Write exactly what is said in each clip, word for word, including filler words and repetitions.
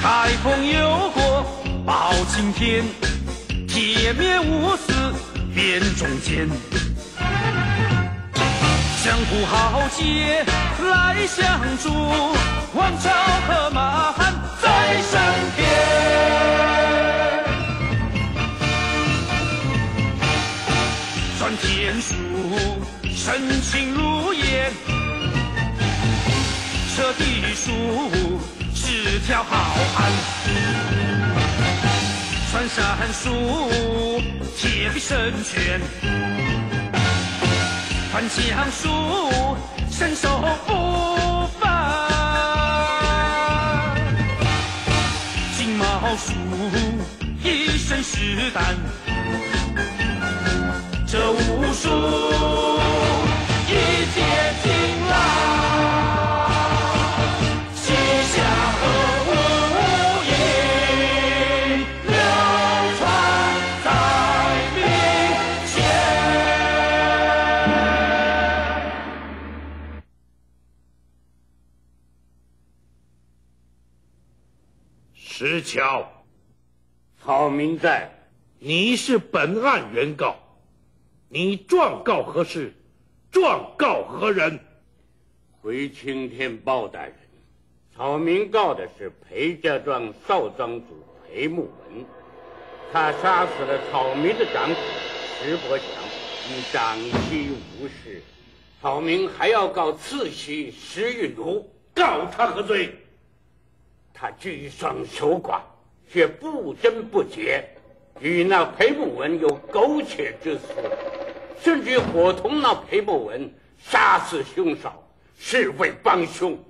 台风有过包青天，铁面无私辨忠奸。江湖豪杰来相助，王朝和马汉在身边。传天书，深情如烟，彻地书，是条好汉。传山书，铁壁神拳。传江书，身手不凡。金毛书，一身是胆。这武术一结金兰，旗下和武艺流传在民间。 石桥， 草民在， 你是本案原告。你状告何事？状告何人？ 回青天包大人，草民告的是裴家庄少庄主裴木文，他杀死了草民的长子石伯祥，以长妻无事。草民还要告次妻石玉奴， 告他何罪？ 他居双守寡，却不贞不洁，与那裴木文有苟且之私，甚至伙同那裴木文杀死兄嫂，是为帮凶。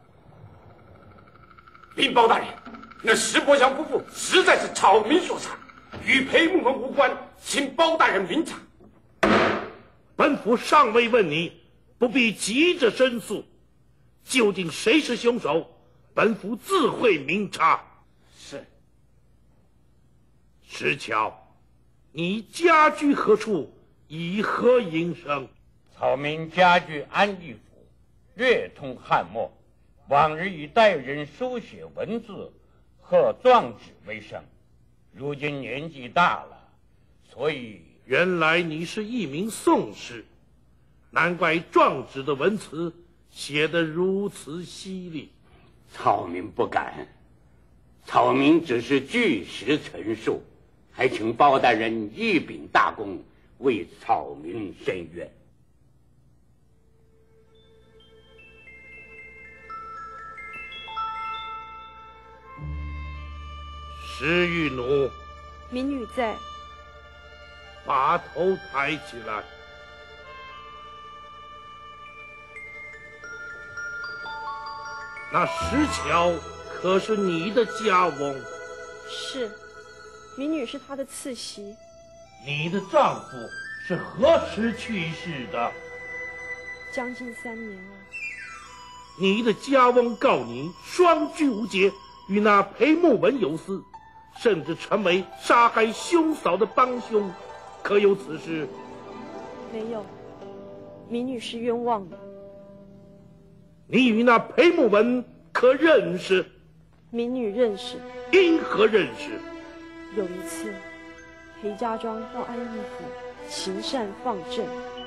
禀包大人，那石伯祥夫妇实在是草民所杀，与裴木文无关，请包大人明察。 本府尚未问你，不必急着申诉。究竟谁是凶手？本府自会明察。 是。 石桥，你家居何处？以何营生？ 草民家居安义府，略通汉墨，往日以代人书写文字和状纸为生。如今年纪大了，所以原来你是一名宋士，难怪状纸的文词写得如此犀利。 草民不敢，草民只是据实陈述，还请包大人一秉大功，为草民伸冤。 石玉奴， 民女在。 把头抬起来。那石桥可是你的家翁？ 是，民女是他的次媳。 你的丈夫是何时去世的？ 将近三年了。 你的家翁告你双居无节，与那裴木文有私，甚至成为杀害兄嫂的帮凶，可有此事？ 没有，民女是冤枉的。 你与那裴木文可认识？ 民女认识。 因何认识？ 有一次，裴家庄到安义府行善放正。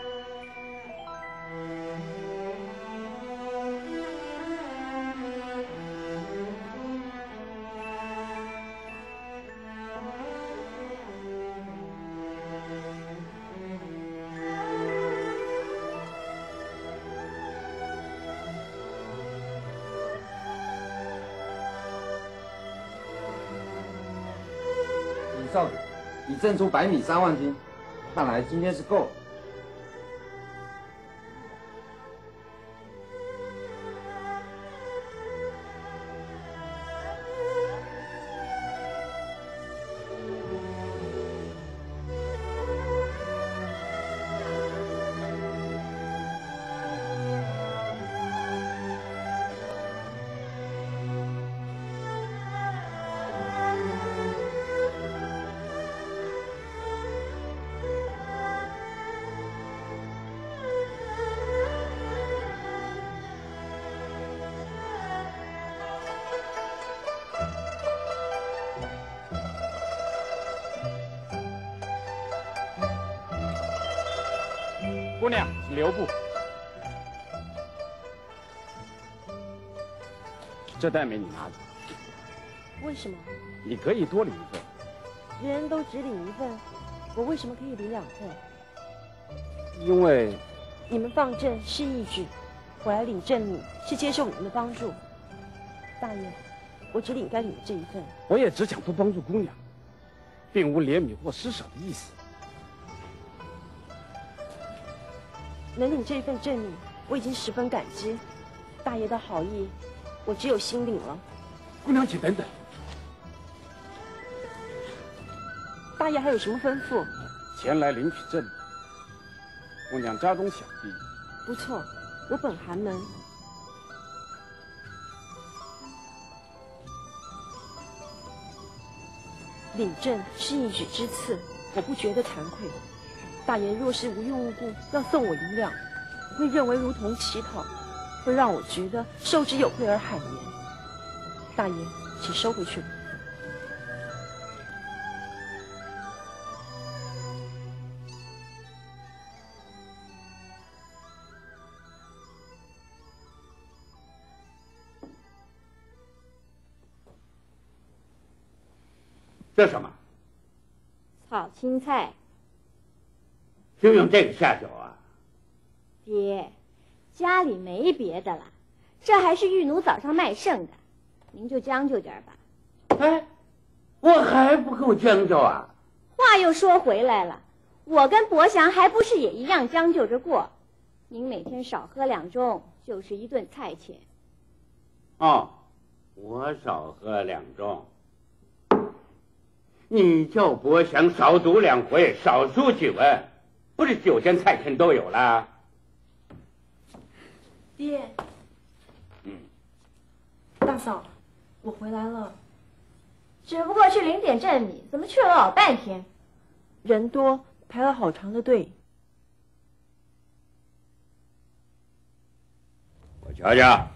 少主，已赠出百米三万斤，看来今天是够了。 姑娘，请留步。这袋没你拿着， 为什么？ 你可以多领一份。 人人都只领一份，我为什么可以领两份？ 因为你们放赈是义举，我来领赠米是接受你们的帮助。大爷，我只领该领的这一份。 我也只想多帮助姑娘，并无怜悯或施舍的意思。 能领这份赠米，我已经十分感激。大爷的好意，我只有心领了。 姑娘，请等等。 大爷还有什么吩咐？ 前来领取赠米。姑娘家中小弟。 不错，我本寒门。领赠是一举之赐，我不觉得惭愧。大爷若是无缘无故要送我银两，我会认为如同乞讨，会让我觉得受之有愧而喊言。大爷，请收回去。 这什么？ 炒青菜。 就用这个下酒啊？ 爹，家里没别的了，这还是玉奴早上卖剩的，您就将就点吧。 哎，我还不够将就啊！ 话又说回来了，我跟伯祥还不是也一样将就着过？您每天少喝两盅，就是一顿菜钱。 哦，我少喝两盅。你叫伯祥少赌两回，少输几文，不是酒钱菜钱都有了？ 爹， 嗯， 大嫂，我回来了。 只不过去领点赠米，怎么去了老半天？ 人多，排了好长的队。 我瞧瞧，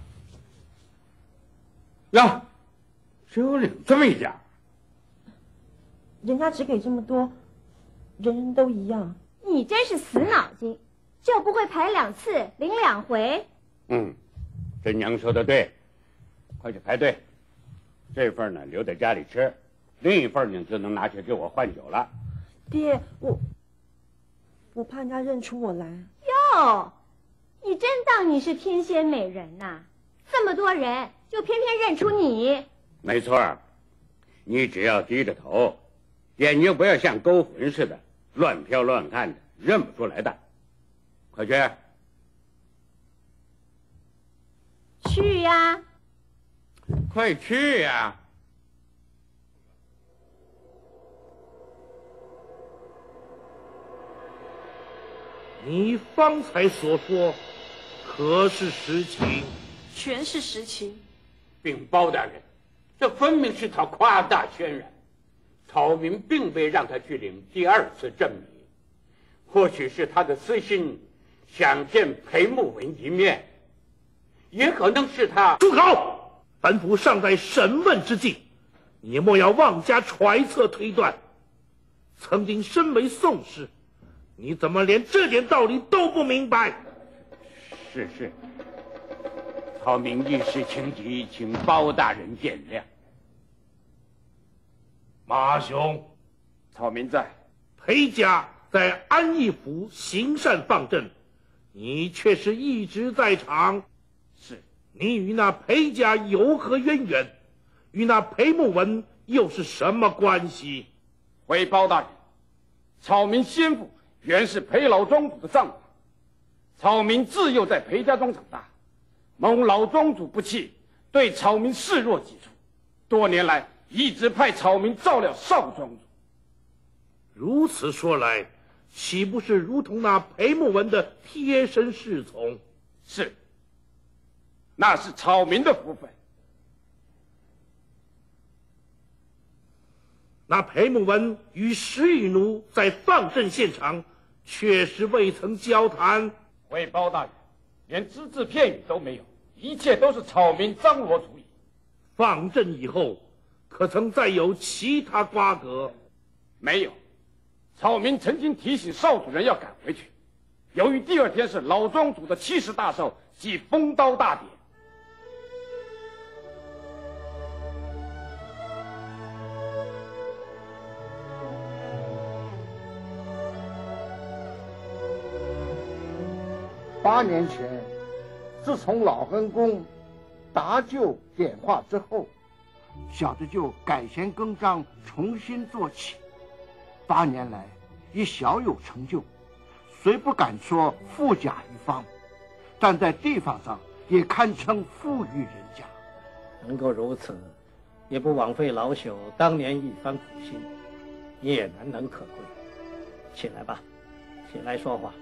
呀，只有领这么一点。 人家只给这么多，人人都一样。 你真是死脑筋，就不会排两次领两回？ 嗯，这娘说的对，快去排队。这份呢留在家里吃，另一份呢就能拿去给我换酒了。 爹，我我怕人家认出我来。 哟，你真当你是天仙美人呐、啊？这么多人，就偏偏认出你？ 没错，你只要低着头，眼睛不要像勾魂似的乱飘乱看的，认不出来的。快去！ 去呀！ 快去呀！ 你方才所说，可是实情？ 全是实情。 禀包大人，这分明是他夸大渲染。草民并未让他去领第二次赠米，或许是他的私心，想见裴木文一面，也可能是他。 住口！本府尚在审问之际，你莫要妄加揣测推断。曾经身为宋氏，你怎么连这点道理都不明白？ 是是，草民一时情急，请包大人见谅。 马兄， 草民在。 裴家在安义府行善放赈，你却是一直在场。 是。 你与那裴家有何渊源？与那裴木文又是什么关系？ 回包大人，草民先父原是裴老庄主的丈夫，草民自幼在裴家庄长大，蒙老庄主不弃，对草民视若己出，多年来一直派草民照料少庄主。 如此说来，岂不是如同那裴木文的贴身侍从？ 是，那是草民的福分。 那裴木文与石雨奴在放赈现场确实未曾交谈。 回包大人，连只字片语都没有，一切都是草民张罗主意。 放赈以后，可曾再有其他瓜葛？ 没有。草民曾经提醒少主人要赶回去， 由于第二天是老庄主的七十大寿，即封刀大典。 八年前，自从老恩公搭救点化之后，小的就改弦更张，重新做起。八年来，已小有成就，虽不敢说富甲一方，但在地方上也堪称富裕人家。 能够如此，也不枉费老朽当年一番苦心，你也难能可贵。起来吧，起来说话。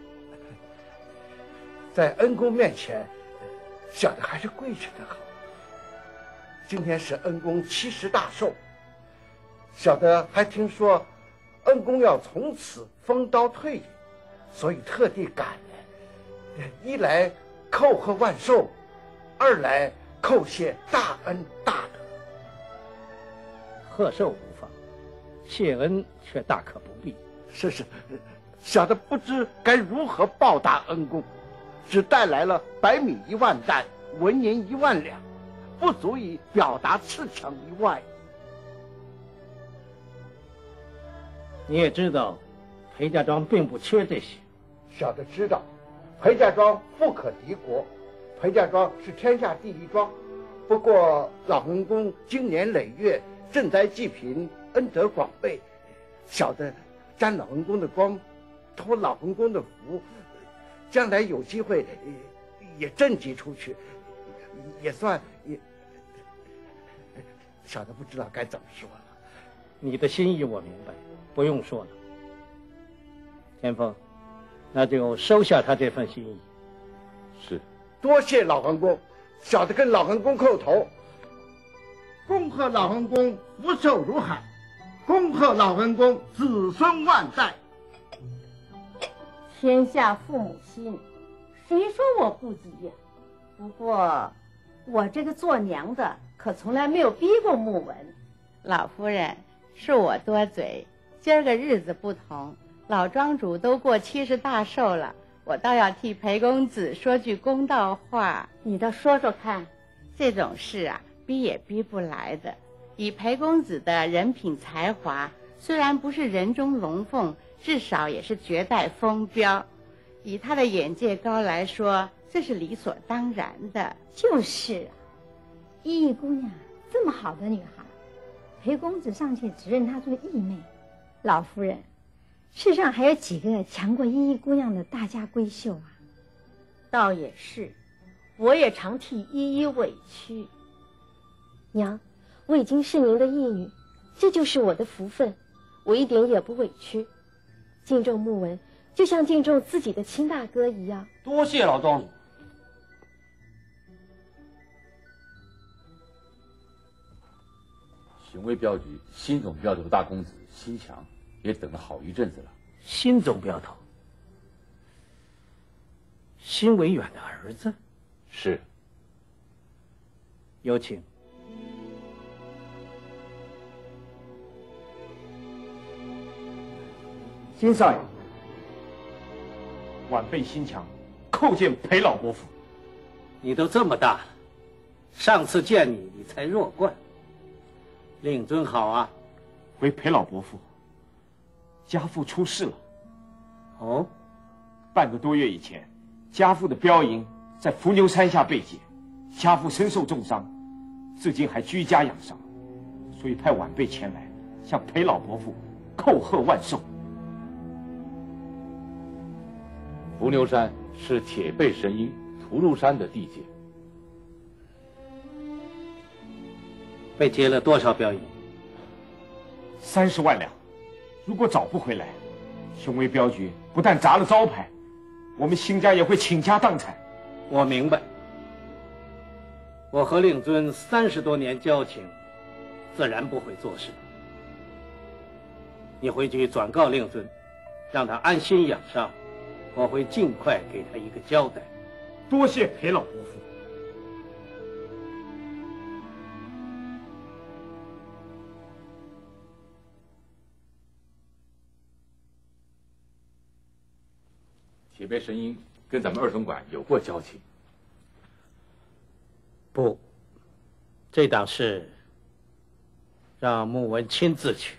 在恩公面前，小的还是跪着的好。今天是恩公七十大寿，小的还听说恩公要从此封刀退隐，所以特地赶来，一来叩贺万寿，二来叩谢大恩大德。 贺寿无妨，谢恩却大可不必。 是是，小的不知该如何报答恩公，只带来了白米一万担，纹银一万两，不足以表达赤诚以外。 你也知道，裴家庄并不缺这些。 小的知道，裴家庄富可敌国，裴家庄是天下第一庄。不过老恩公经年累月赈灾济贫，恩德广备，小的沾老恩公的光，托老恩公的福，将来有机会也赈济出去，也算也。小的不知道该怎么说了。 你的心意我明白，不用说了。天风，那就收下他这份心意。 是。 多谢老恩公，小的跟老恩公叩头，恭贺老恩公福寿如海，恭贺老恩公子孙万代。 天下父母心，谁说我不急呀？不过我这个做娘的可从来没有逼过穆文。 老夫人，是我多嘴，今儿个日子不同，老庄主都过七十大寿了，我倒要替裴公子说句公道话。 你倒说说看。 这种事啊，逼也逼不来的。以裴公子的人品才华，虽然不是人中龙凤，至少也是绝代风标。以他的眼界高来说，这是理所当然的。 就是啊，依依姑娘这么好的女孩，裴公子尚且只认她做义妹。老夫人，世上还有几个强过依依姑娘的大家闺秀啊？倒也是，我也常替依依委屈。 娘，我已经是您的义女，这就是我的福分，我一点也不委屈。敬重穆文，就像敬重自己的亲大哥一样。 多谢老庄主。 雄威镖局新总镖头大公子新强也等了好一阵子了。 新总镖头，辛维远的儿子？ 是。 有请。 新少爷，晚辈新强叩见裴老伯父。 你都这么大了，上次见你你才弱冠。令尊好啊。 回裴老伯父，家父出事了。 哦， 半个多月以前，家父的镖营在伏牛山下被劫，家父身受重伤，至今还居家养伤，所以派晚辈前来向裴老伯父叩贺万寿。 伏牛山是铁背神鹰屠戮山的地界。 被劫了多少镖银？ 三十万两。如果找不回来，雄威镖局不但砸了招牌，我们新家也会倾家荡产。 我明白。我和令尊三十多年交情，自然不会做事。你回去转告令尊，让他安心养伤，我会尽快给他一个交代。 多谢裴老伯父。 铁背神鹰跟咱们二总管有过交情。 不，这档事让穆文亲自去。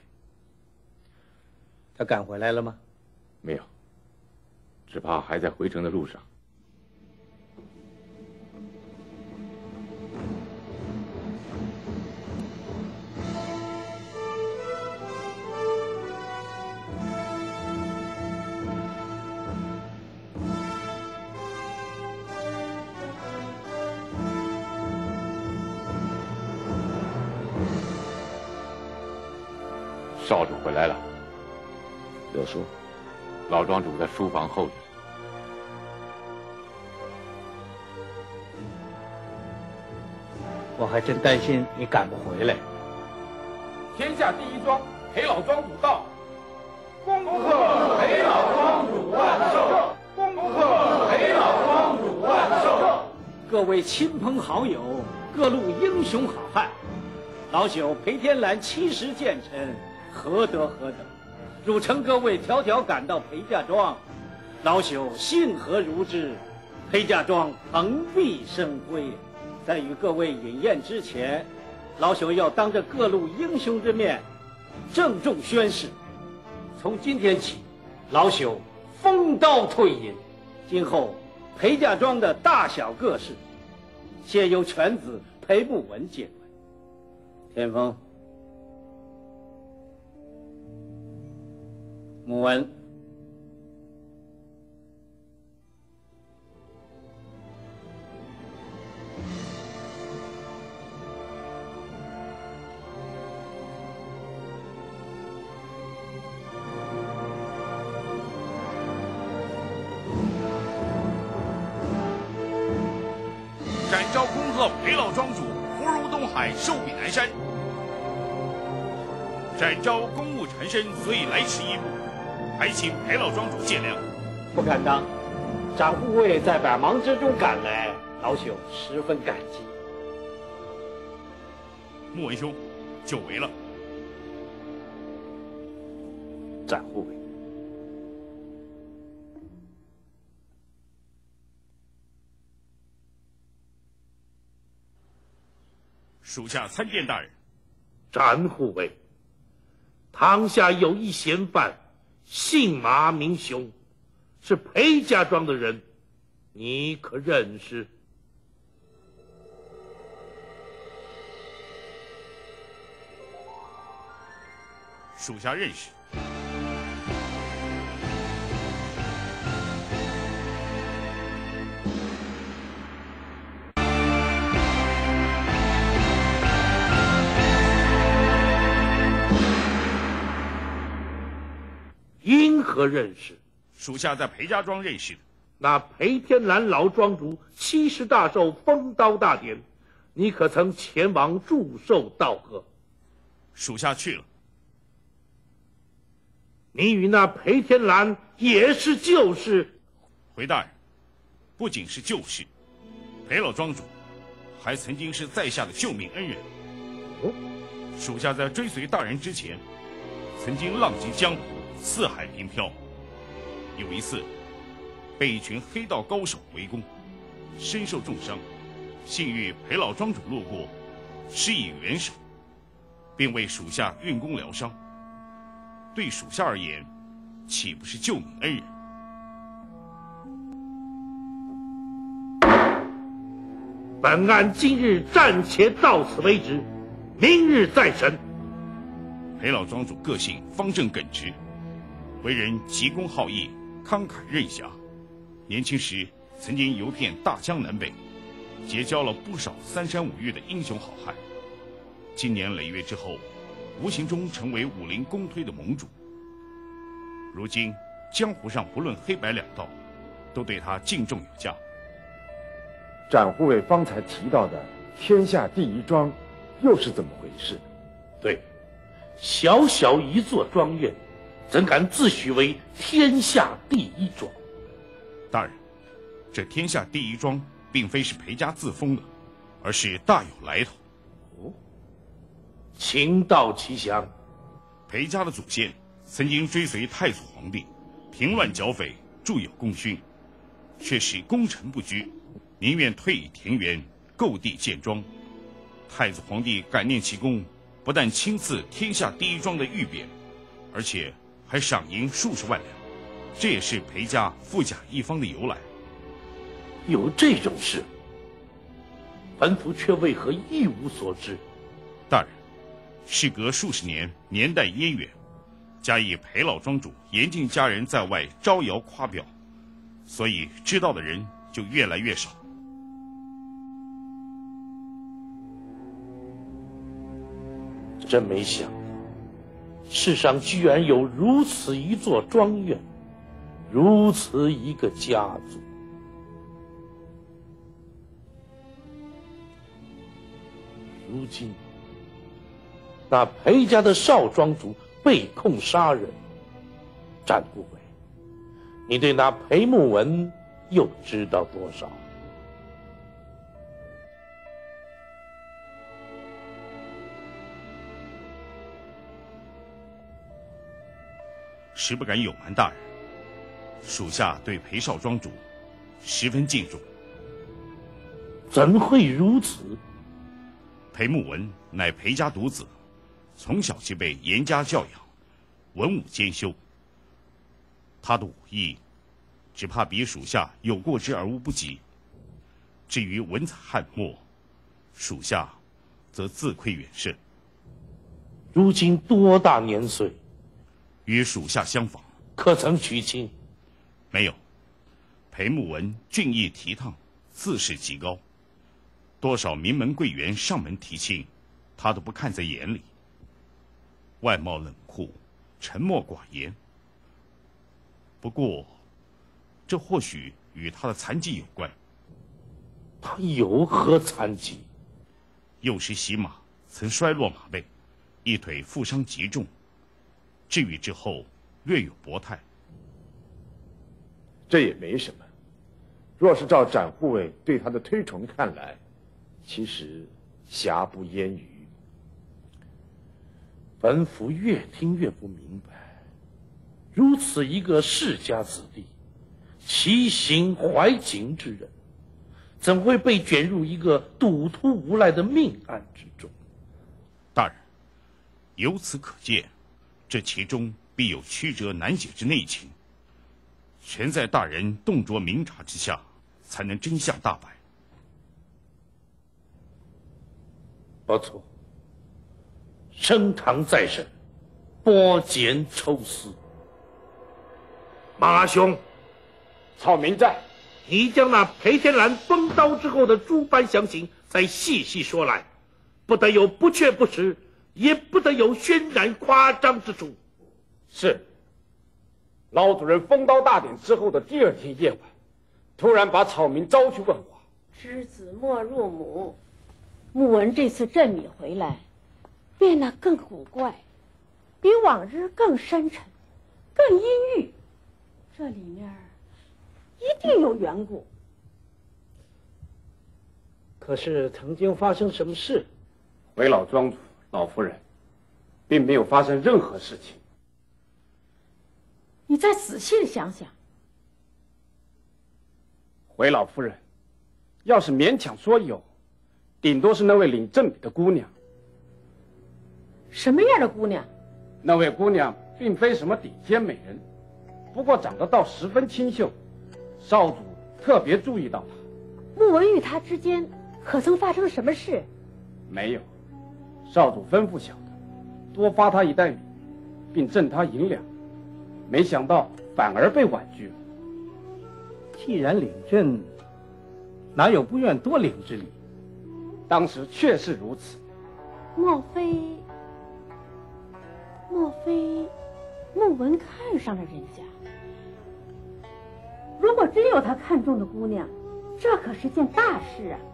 他赶回来了吗？ 没有，只怕还在回城的路上。少主回来了。 有书。 老庄主在书房候着。 我还真担心你赶不回来。 天下第一庄裴老庄主到，恭贺裴老庄主万寿！恭贺裴老庄主万寿！ 各位亲朋好友，各路英雄好汉，老朽裴天兰七十见臣，何德何等？汝承各位迢迢赶到裴家庄，老朽幸何如之？裴家庄蓬荜生辉。在与各位饮宴之前，老朽要当着各路英雄之面，郑重宣誓：从今天起，老朽封刀退隐，今后裴家庄的大小各事，现由犬子裴慕文接管。天风。穆文， 展昭恭贺裴老庄主福如东海，寿比南山。展昭公务缠身，所以来迟一步。还请裴老庄主见谅。 不敢当，长护卫在百忙之中赶来，老朽十分感激。 穆文兄，久违了。 展护卫， 属下参见大人。 展护卫，堂下有一嫌犯。姓马名雄，是裴家庄的人，你可认识？ 属下认识。 因何认识？ 属下在裴家庄认识的。 那裴天兰老庄主七十大寿封刀大典，你可曾前往祝寿道贺？ 属下去了。 你与那裴天兰也是旧识。 回大人，不仅是旧识，裴老庄主还曾经是在下的救命恩人。 哦， 属下在追随大人之前，曾经浪迹江湖，四海平漂。有一次被一群黑道高手围攻，身受重伤，幸遇裴老庄主路过，施以援手，并为属下运功疗伤。对属下而言，岂不是救命恩人？ 本案今日暂且到此为止，明日再审。 裴老庄主个性方正耿直，为人急公好义，慷慨任侠。年轻时曾经游遍大江南北，结交了不少三山五岳的英雄好汉。经年累月之后，无形中成为武林公推的盟主。如今江湖上不论黑白两道，都对他敬重有加。 展护卫方才提到的天下第一庄，又是怎么回事？ 对，小小一座庄院，怎敢自诩为天下第一庄？ 大人，这天下第一庄并非是裴家自封的，而是大有来头。 哦，请道其详。 裴家的祖先曾经追随太祖皇帝，平乱剿匪，著有功勋， 却是攻城不居，宁愿退隐田园，购地建庄。太子皇帝感念其功，不但亲赐天下第一庄的玉匾，而且还赏银数十万两，这也是裴家富甲一方的由来。 有这种事，本府却为何一无所知？ 大人，事隔数十年，年代渊远，加以裴老庄主严禁家人在外招摇夸表，所以知道的人就越来越少。 真没想到，世上居然有如此一座庄园，如此一个家族。如今，那裴家的少庄主被控杀人，战顾伟，你对那裴慕文又知道多少？ 实不敢有瞒大人，属下对裴少庄主十分敬重。 怎会如此？ 裴慕文乃裴家独子，从小即被严加教养，文武兼修。他的武艺，只怕比属下有过之而无不及。至于文采翰墨，属下则自愧远甚。 如今多大年岁？ 与属下相仿。 可曾娶亲？ 没有。裴慕文俊逸倜傥，自视极高，多少名门贵园上门提亲，他都不看在眼里。外貌冷酷，沉默寡言。不过，这或许与他的残疾有关。 他有何残疾？ 幼时骑马曾摔落马背，一腿负伤极重。治愈之后，略有跛态。 这也没什么。若是照展护卫对他的推崇看来，其实瑕不掩瑜。 本府越听越不明白，如此一个世家子弟，其行怀景之人，怎会被卷入一个赌徒无赖的命案之中？ 大人，由此可见，这其中必有曲折难解之内情，全在大人洞烛明察之下，才能真相大白。 不错，升堂再审，拨检抽丝。马兄， 草民在， 你将那裴天兰封刀之后的诸般详情再细细说来，不得有不确不实，也不得有渲染夸张之处。 是。老主人封刀大典之后的第二天夜晚，突然把草民招去问话。 知子莫入母。慕文这次镇米回来，变得更古怪，比往日更深沉，更阴郁。这里面一定有缘故。 可是曾经发生什么事？ 回老庄主、老夫人，并没有发生任何事情。 你再仔细的想想。 回老夫人，要是勉强说有，顶多是那位领正比的姑娘。 什么样的姑娘？ 那位姑娘并非什么顶尖美人，不过长得倒十分清秀，少主特别注意到她。 慕文与她之间可曾发生什么事？ 没有，少主吩咐小的多发她一袋米，并赠她银两，没想到反而被婉拒了。 既然领朕，哪有不愿多领之理？ 当时确是如此。 莫非莫非慕文看上了人家？如果真有他看中的姑娘，这可是件大事啊。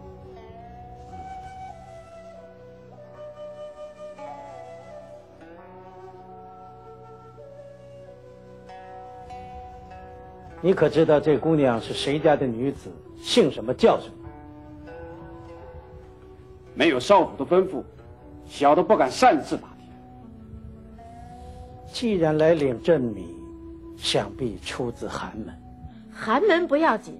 你可知道这姑娘是谁家的女子，姓什么叫什么？ 没有少主的吩咐，小的不敢擅自打听。 既然来领正米，想必出自寒门。 寒门不要紧，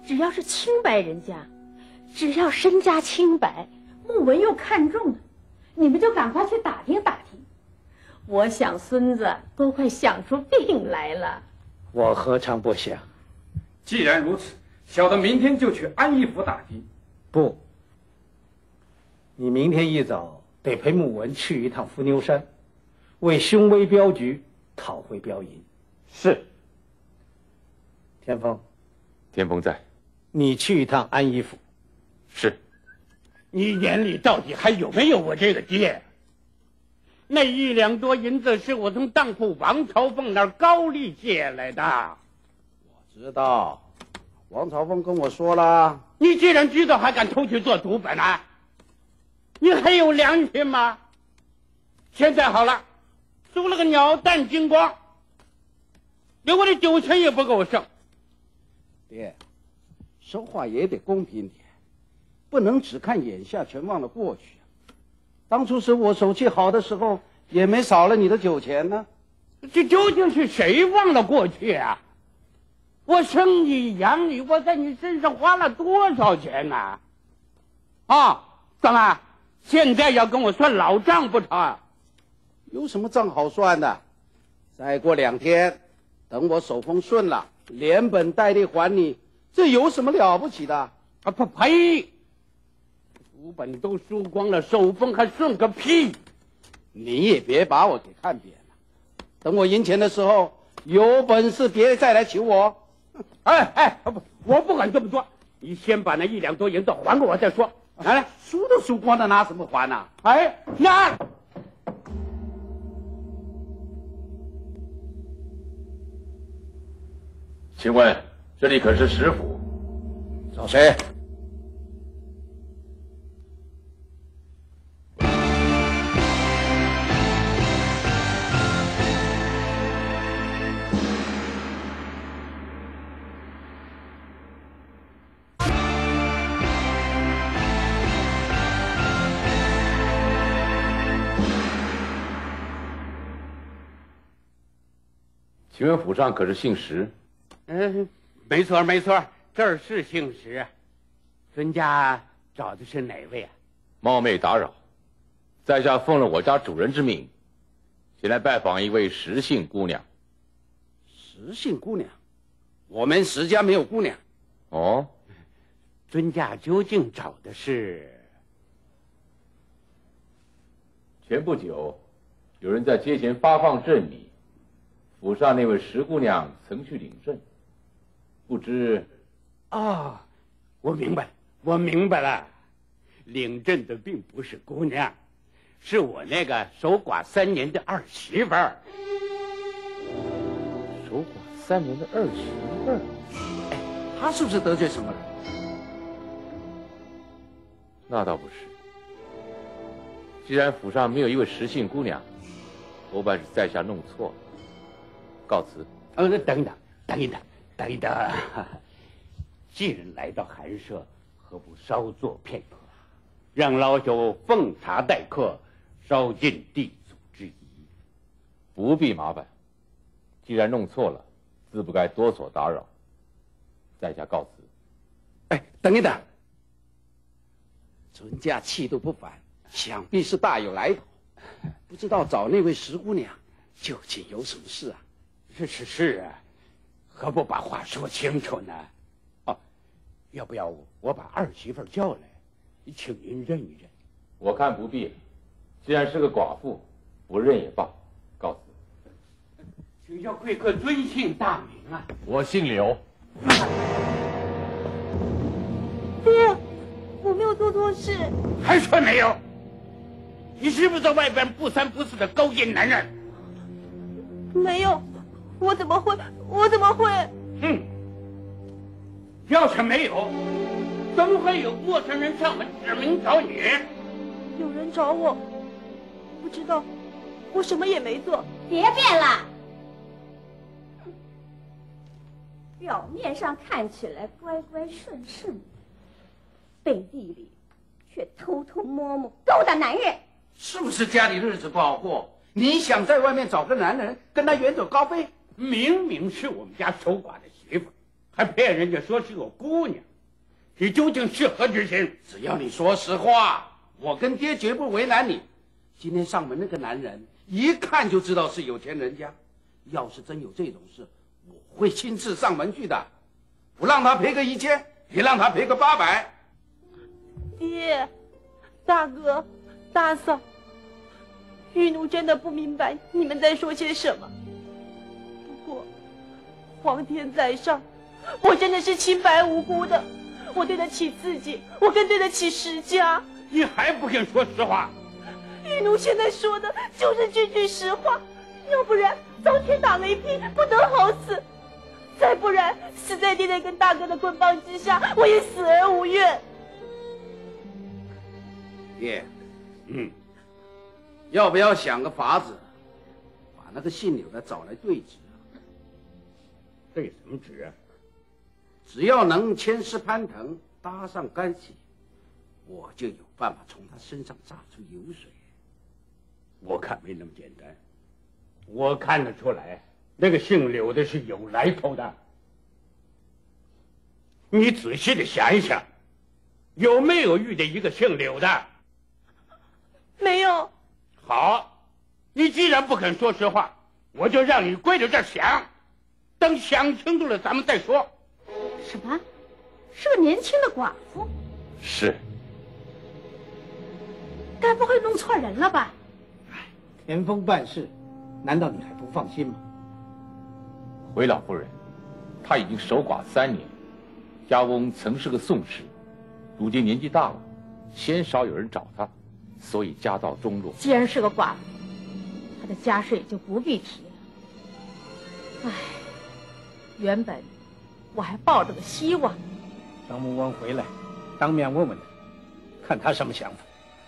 只要是清白人家，只要身家清白，穆文又看中的，你们就赶快去打听打听。我想孙子都快想出病来了。 我何尝不想？ 既然如此，小的明天就去安义府打听。 不，你明天一早得陪穆文去一趟伏牛山，为凶威镖局讨回镖银。 是。 天风， 天风在。 你去一趟安义府。 是。 你眼里到底还有没有我这个爹？那一两多银子是我从当铺王朝凤那儿高利借来的。 我知道，王朝凤跟我说了。 你既然知道，还敢偷去做赌本啊？你还有良心吗？现在好了，输了个鸟蛋精光，连我的酒钱也不够剩。 爹，说话也得公平点，不能只看眼下，全忘了过去啊。当初是我手气好的时候，也没少了你的酒钱呢。 这究竟是谁忘了过去啊？我生你养你，我在你身上花了多少钱呢？啊，干嘛？现在要跟我算老账不成？ 有什么账好算的？再过两天，等我手风顺了，连本带利还你，这有什么了不起的？ 啊不呸！赌本都输光了，手风还顺个屁！ 你也别把我给看扁了。等我赢钱的时候，有本事别再来求我。 哎哎，不，我不管这么多，你先把那一两多银子还给我再说。来来， 输都输光了，拿什么还呢？ 哎，拿！ 请问这里可是石府？ 找谁？ 请问府上可是姓石？ 嗯，没错没错，这儿是姓石。尊家找的是哪位啊？ 冒昧打扰，在下奉了我家主人之命，前来拜访一位石姓姑娘。 石姓姑娘？我们石家没有姑娘。 哦， 尊家究竟找的是？ 前不久，有人在街前发放赈米。府上那位石姑娘曾去领证，不知…… 啊，我明白，我明白了，领证的并不是姑娘，是我那个守寡三年的二媳妇儿。 守寡三年的二媳妇儿， 哎，她是不是得罪什么人？ 那倒不是。既然府上没有一位石姓姑娘，多半是在下弄错了。告辞。 呃，等等，等一等，等一等。既然来到寒舍，何不稍坐片刻，让老朽奉茶待客，稍尽地主之谊？ 不必麻烦。既然弄错了，自不该多所打扰。在下告辞。 哎，等一等。尊家气度不凡，想必是大有来头。不知道找那位石姑娘究竟有什么事啊？ 是是是啊，何不把话说清楚呢？哦，要不要我把二媳妇叫来，请您认一认？ 我看不必了，既然是个寡妇，不认也罢。告辞。 请教贵客尊姓大名啊？ 我姓刘。 爹，我没有做错事。 还说没有？你是不是在外边不三不四的勾引男人？ 没有。我怎么会？我怎么会？ 哼！要是没有，怎么会有陌生人上门指名找你？ 有人找我，不知道，我什么也没做。 别辩了，表面上看起来乖乖顺顺，背地里却偷偷摸摸勾搭男人。 是不是家里日子不好过？你想在外面找个男人跟他远走高飞？ 明明是我们家守寡的媳妇， 还骗人家说是个姑娘，你究竟是何居心？ 只要你说实话，我跟爹绝不为难你。今天上门那个男人，一看就知道是有钱人家。要是真有这种事，我会亲自上门去的。不让他赔个一千，也让他赔个八百。 爹，大哥，大嫂，玉奴真的不明白你们在说些什么。不过，皇天在上，我真的是清白无辜的，我对得起自己，我更对得起石家。 你还不肯说实话？ 玉奴现在说的就是句句实话，要不然遭天打雷劈，不得好死；再不然死在爹爹跟大哥的棍棒之下，我也死而无怨。 爹，嗯，要不要想个法子，把那个姓柳的找来对质？ 对什么质啊？ 只要能牵丝攀藤，搭上干系，我就有办法从他身上榨出油水。 我看没那么简单，我看得出来，那个姓柳的是有来头的。你仔细的想一想，有没有遇见一个姓柳的？ 没有。 好，你既然不肯说实话，我就让你跪在这儿想，等想清楚了咱们再说。 什么？是个年轻的寡妇？ 是。 该不会弄错人了吧？ 田丰办事，难道你还不放心吗？ 回老夫人，他已经守寡三年，家翁曾是个宋氏，如今年纪大了，鲜少有人找他，所以家道中落。 既然是个寡妇，他的家事也就不必提了。唉，原本我还抱着个希望。 张木翁回来，当面问问他，看他什么想法。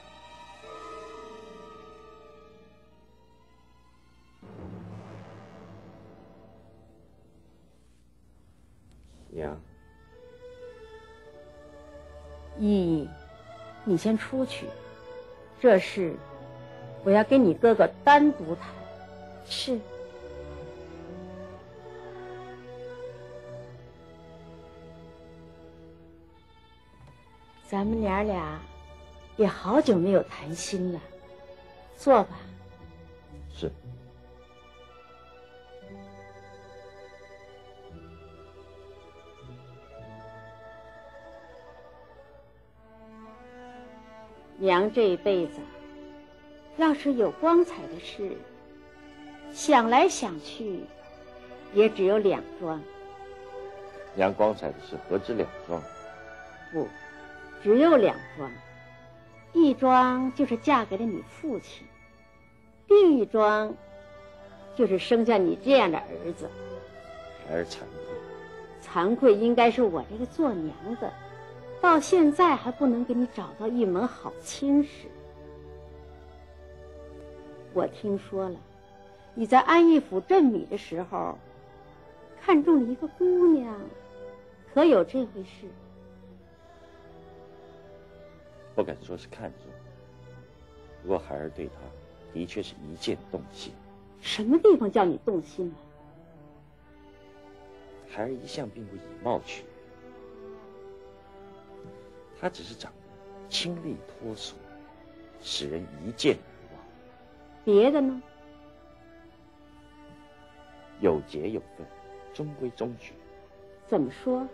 娘， 依依，你先出去，这事我要跟你哥哥单独谈。 是。 咱们娘俩也好久没有谈心了，坐吧。 是。 娘这一辈子，要是有光彩的事，想来想去，也只有两桩。 娘光彩的事何止两桩？ 不，只有两桩。一桩就是嫁给了你父亲，另一桩就是生下你这样的儿子。 孩儿惭愧。 惭愧应该是我这个做娘的，到现在还不能给你找到一门好亲事。我听说了，你在安义府赈米的时候，看中了一个姑娘，可有这回事？ 不敢说是看中，不过孩儿对他的确是一见动心。 什么地方叫你动心了？ 孩儿一向并不以貌取人，他只是长得清丽脱俗，使人一见而忘。 别的呢？ 有节有分，中规中矩。 怎么说？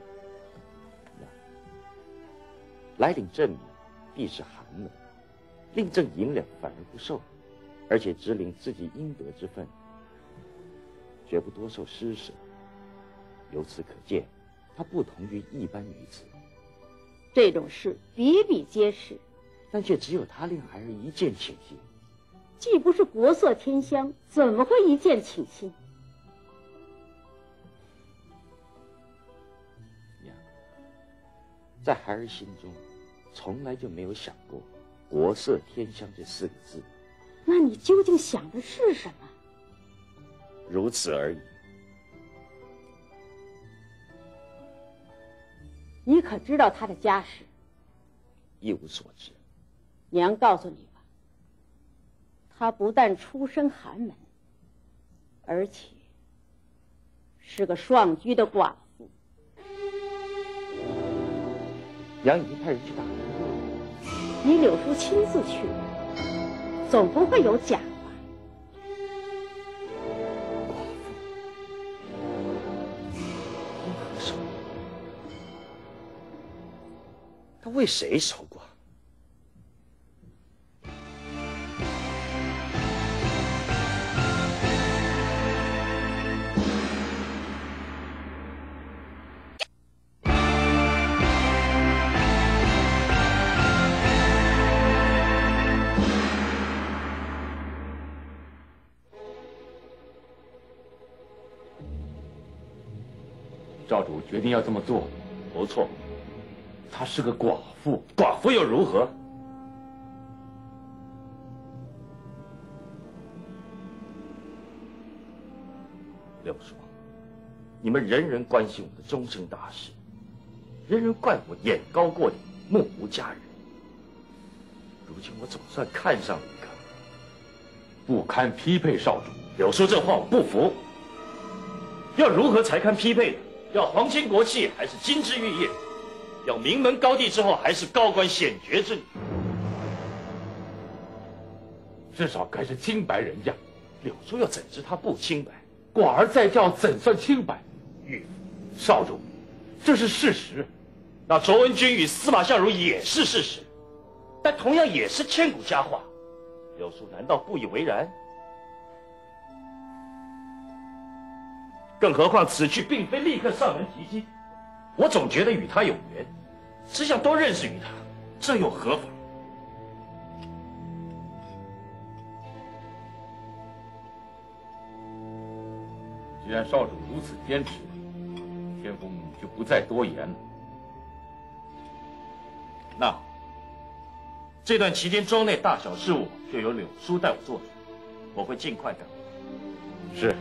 来领赠米，必是寒门；另赠银两，反而不受，而且只领自己应得之分，绝不多受施舍。由此可见，她不同于一般女子。 这种事比比皆是， 但却只有她令孩儿一见倾心。 既不是国色天香，怎么会一见倾心？ 娘，在孩儿心中，从来就没有想过“国色天香”这四个字。 那你究竟想的是什么？ 如此而已。 你可知道他的家世？ 一无所知。 娘告诉你吧，他不但出身寒门，而且是个双居的寡妇。 娘已经派人去打了。 你柳叔亲自去的，总不会有假话。 寡妇，因何守？他为谁守寡？ 少主决定要这么做， 不错。 她是个寡妇， 寡妇又如何？柳叔，你们人人关心我的终身大事，人人怪我眼高过顶，目无家人。如今我总算看上了一个， 不堪匹配少主。 柳叔这话我不服。要如何才堪匹配呢？要皇亲国戚，还是金枝玉叶？要名门高第之后，还是高官显爵之女？ 至少该是清白人家。 柳叔又怎知他不清白？ 寡儿在教，怎算清白？ 岳父， 少主，这是事实。 那卓文君与司马相如也是事实，但同样也是千古佳话。柳叔难道不以为然？更何况此去并非立刻上门提亲，我总觉得与他有缘，只想多认识于他，这又何妨？ 既然少主如此坚持，天风就不再多言了。 那好，这段期间庄内大小事务就由柳叔带我做主，我会尽快的。 是。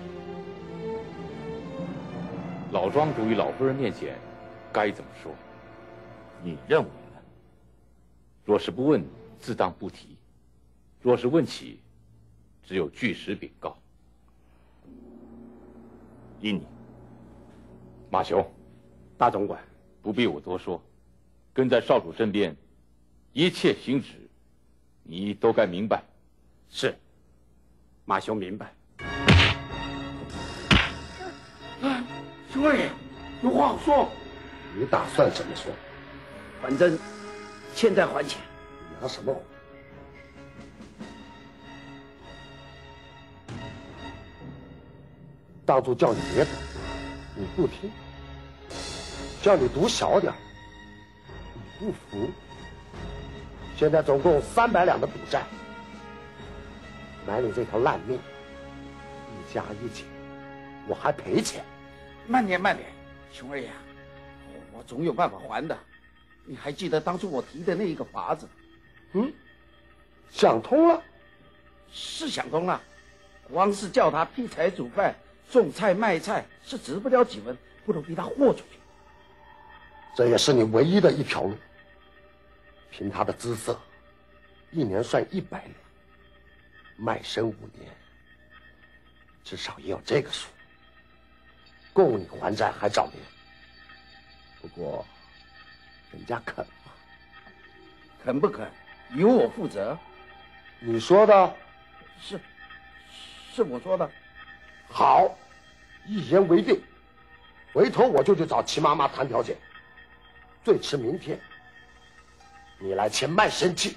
老庄主与老夫人面前，该怎么说？ 你认为呢？ 若是不问，自当不提；若是问起，只有据实禀告。 依你。 马雄， 大总管， 不必我多说，跟在少主身边，一切行止，你都该明白。 是，马雄明白。 兄儿爷，有话说。 你打算怎么说？ 反正欠债还钱。 拿什么还？当初叫你别读，你不听；叫你读小点，你不服。现在总共三百两的赌债，买你这条烂命，一加一减，我还赔钱。 慢点，慢点，熊二爷，我总有办法还的。你还记得当初我提的那一个法子？ 嗯，想通了？ 是想通了。光是叫他劈柴煮饭、种菜卖菜，是值不了几文，不如逼他豁出去。 这也是你唯一的一条路。凭他的姿色，一年算一百两，卖身五年，至少也有这个数。够你还债还早年。不过，人家肯吗？ 肯不肯，由我负责。 你说的？ 是，是我说的。 好，一言为定。回头我就去找齐妈妈谈条件，最迟明天，你来签卖身契。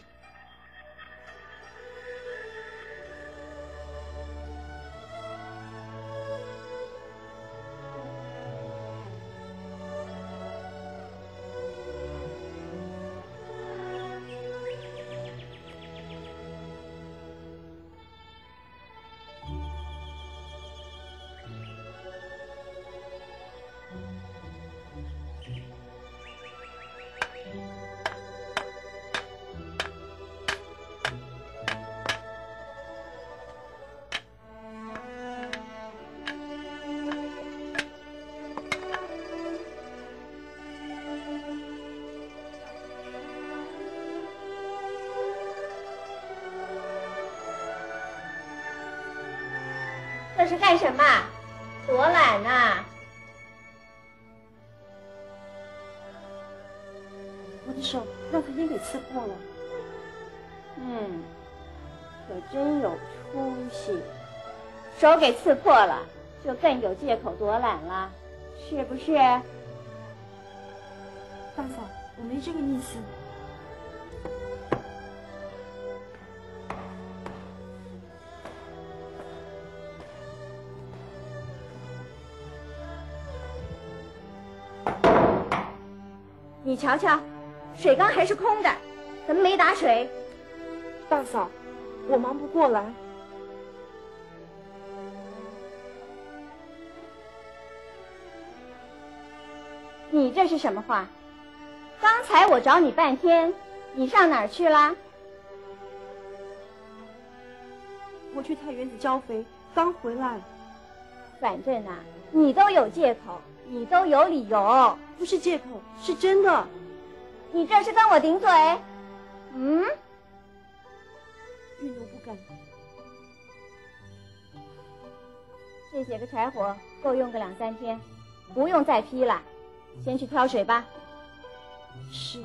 这是干什么？躲懒呢？ 我的手让藤井给刺破了。 嗯，可真有出息，手给刺破了，就更有借口躲懒了，是不是？ 大嫂，我没这个意思。 你瞧瞧，水缸还是空的，怎么没打水？ 大嫂，我忙不过来。 你这是什么话？刚才我找你半天，你上哪儿去啦？ 我去菜园子浇肥，刚回来。 反正啊，你都有借口，你都有理由。 不是借口，是真的。 你这是跟我顶嘴？嗯？ 玉奴不敢。 这些个柴火够用个两三天，不用再劈了，先去挑水吧。 是。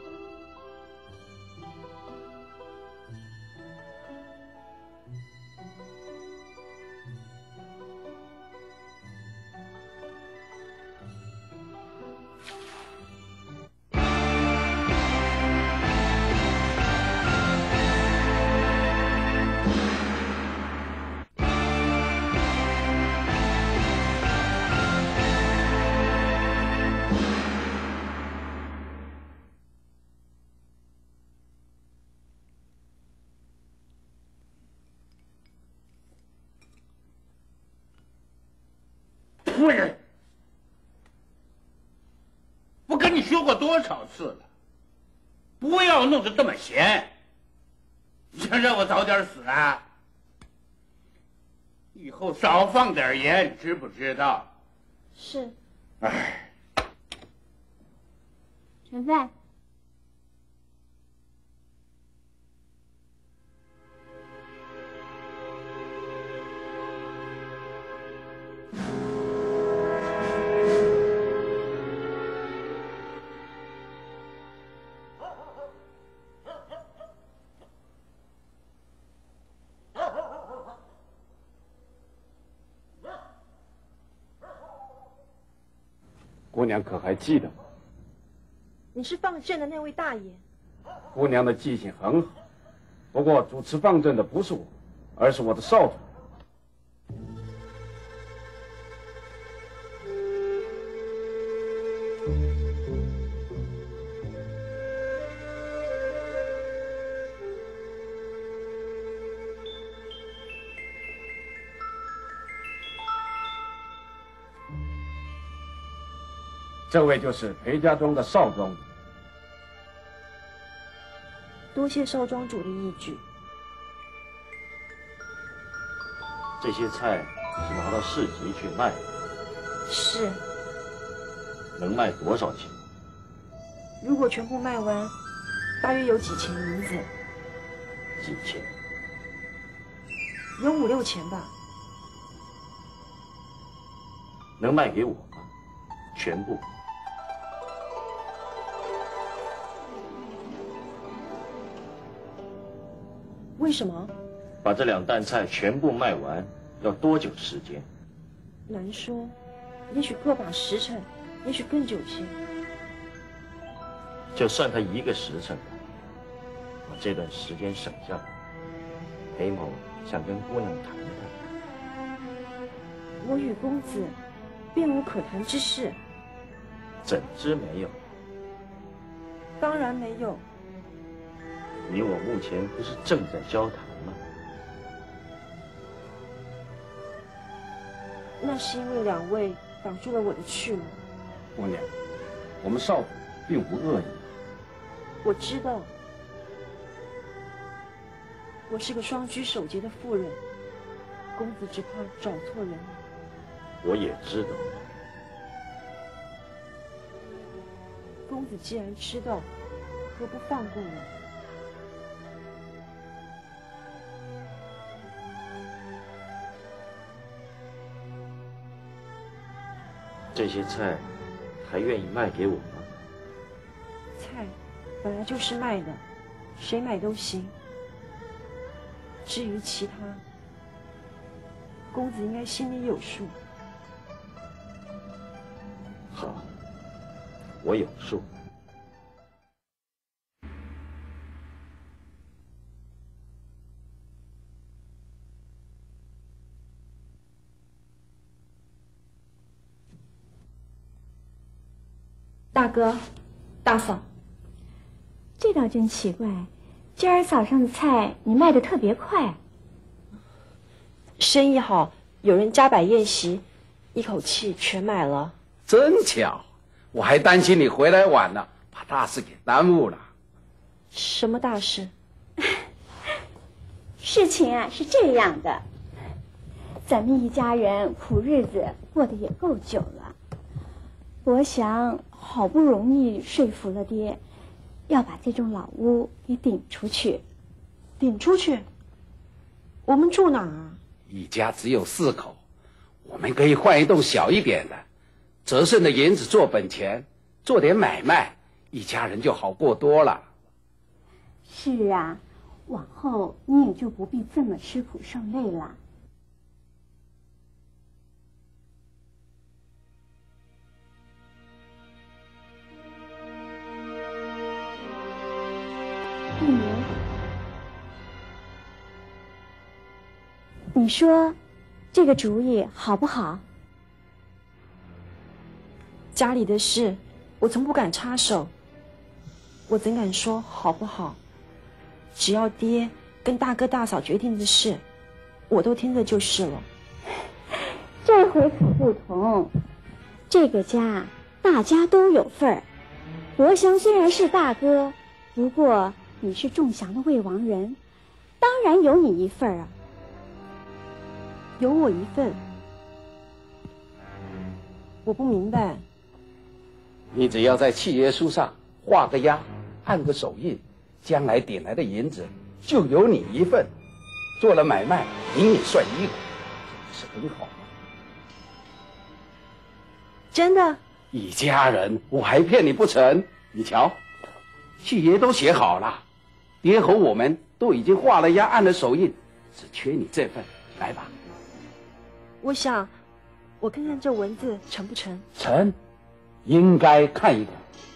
夫人，我跟你说过多少次了，不要弄得这么闲。你想让我早点死啊？以后少放点盐，知不知道？ 是。 哎， 盛饭。 姑娘可还记得吗？ 你是放阵的那位大爷。 姑娘的记性很好，不过主持放阵的不是我，而是我的少主。这位就是裴家庄的少庄主。 多谢少庄主的义举。 这些菜是拿到市集去卖的。 是。 能卖多少钱？ 如果全部卖完，大约有几钱银子？ 几钱？ 有五六钱吧。 能卖给我吗？全部。 为什么？ 把这两担菜全部卖完要多久时间？ 难说，也许个把时辰，也许更久些。 就算他一个时辰，把这段时间省下来，裴某想跟姑娘谈谈。 我与公子并无可谈之事。 怎知没有？ 当然没有。 你我目前不是正在交谈吗？ 那是因为两位挡住了我的去路。 姑娘，我们少主并无恶意。 我知道，我是个双居守节的妇人，公子只怕找错人了。 我也知道。 公子既然知道，何不放过我？ 这些菜还愿意卖给我吗？ 菜本来就是卖的，谁买都行。至于其他，公子应该心里有数。 好，我有数。 大哥，大嫂， 这倒真奇怪，今儿早上的菜你卖的特别快。 生意好，有人加摆宴席，一口气全买了。 真巧，我还担心你回来晚了，把大事给耽误了。 什么大事？ 事情啊是这样的，咱们一家人苦日子过得也够久了，我想好不容易说服了爹，要把这栋老屋给顶出去。 顶出去？我们住哪儿啊？ 一家只有四口，我们可以换一栋小一点的，折剩的银子做本钱，做点买卖，一家人就好过多了。 是啊，往后你也就不必这么吃苦受累了。玉明，你说这个主意好不好？ 家里的事，我从不敢插手，我怎敢说好不好？只要爹跟大哥大嫂决定的事，我都听着就是了。 这回可不同，这个家大家都有份儿。伯祥虽然是大哥，不过你是仲祥的未亡人，当然有你一份儿啊。 有我一份？我不明白。 你只要在契约书上画个押，按个手印，将来点来的银子就有你一份，做了买卖你也算一股，不是很好吗？ 真的？ 一家人，我还骗你不成？你瞧，契约都写好了，爹和我们都已经画了押，按了手印，只缺你这份，来吧。 我想，我看看这文字成不成？ 成，应该看一看。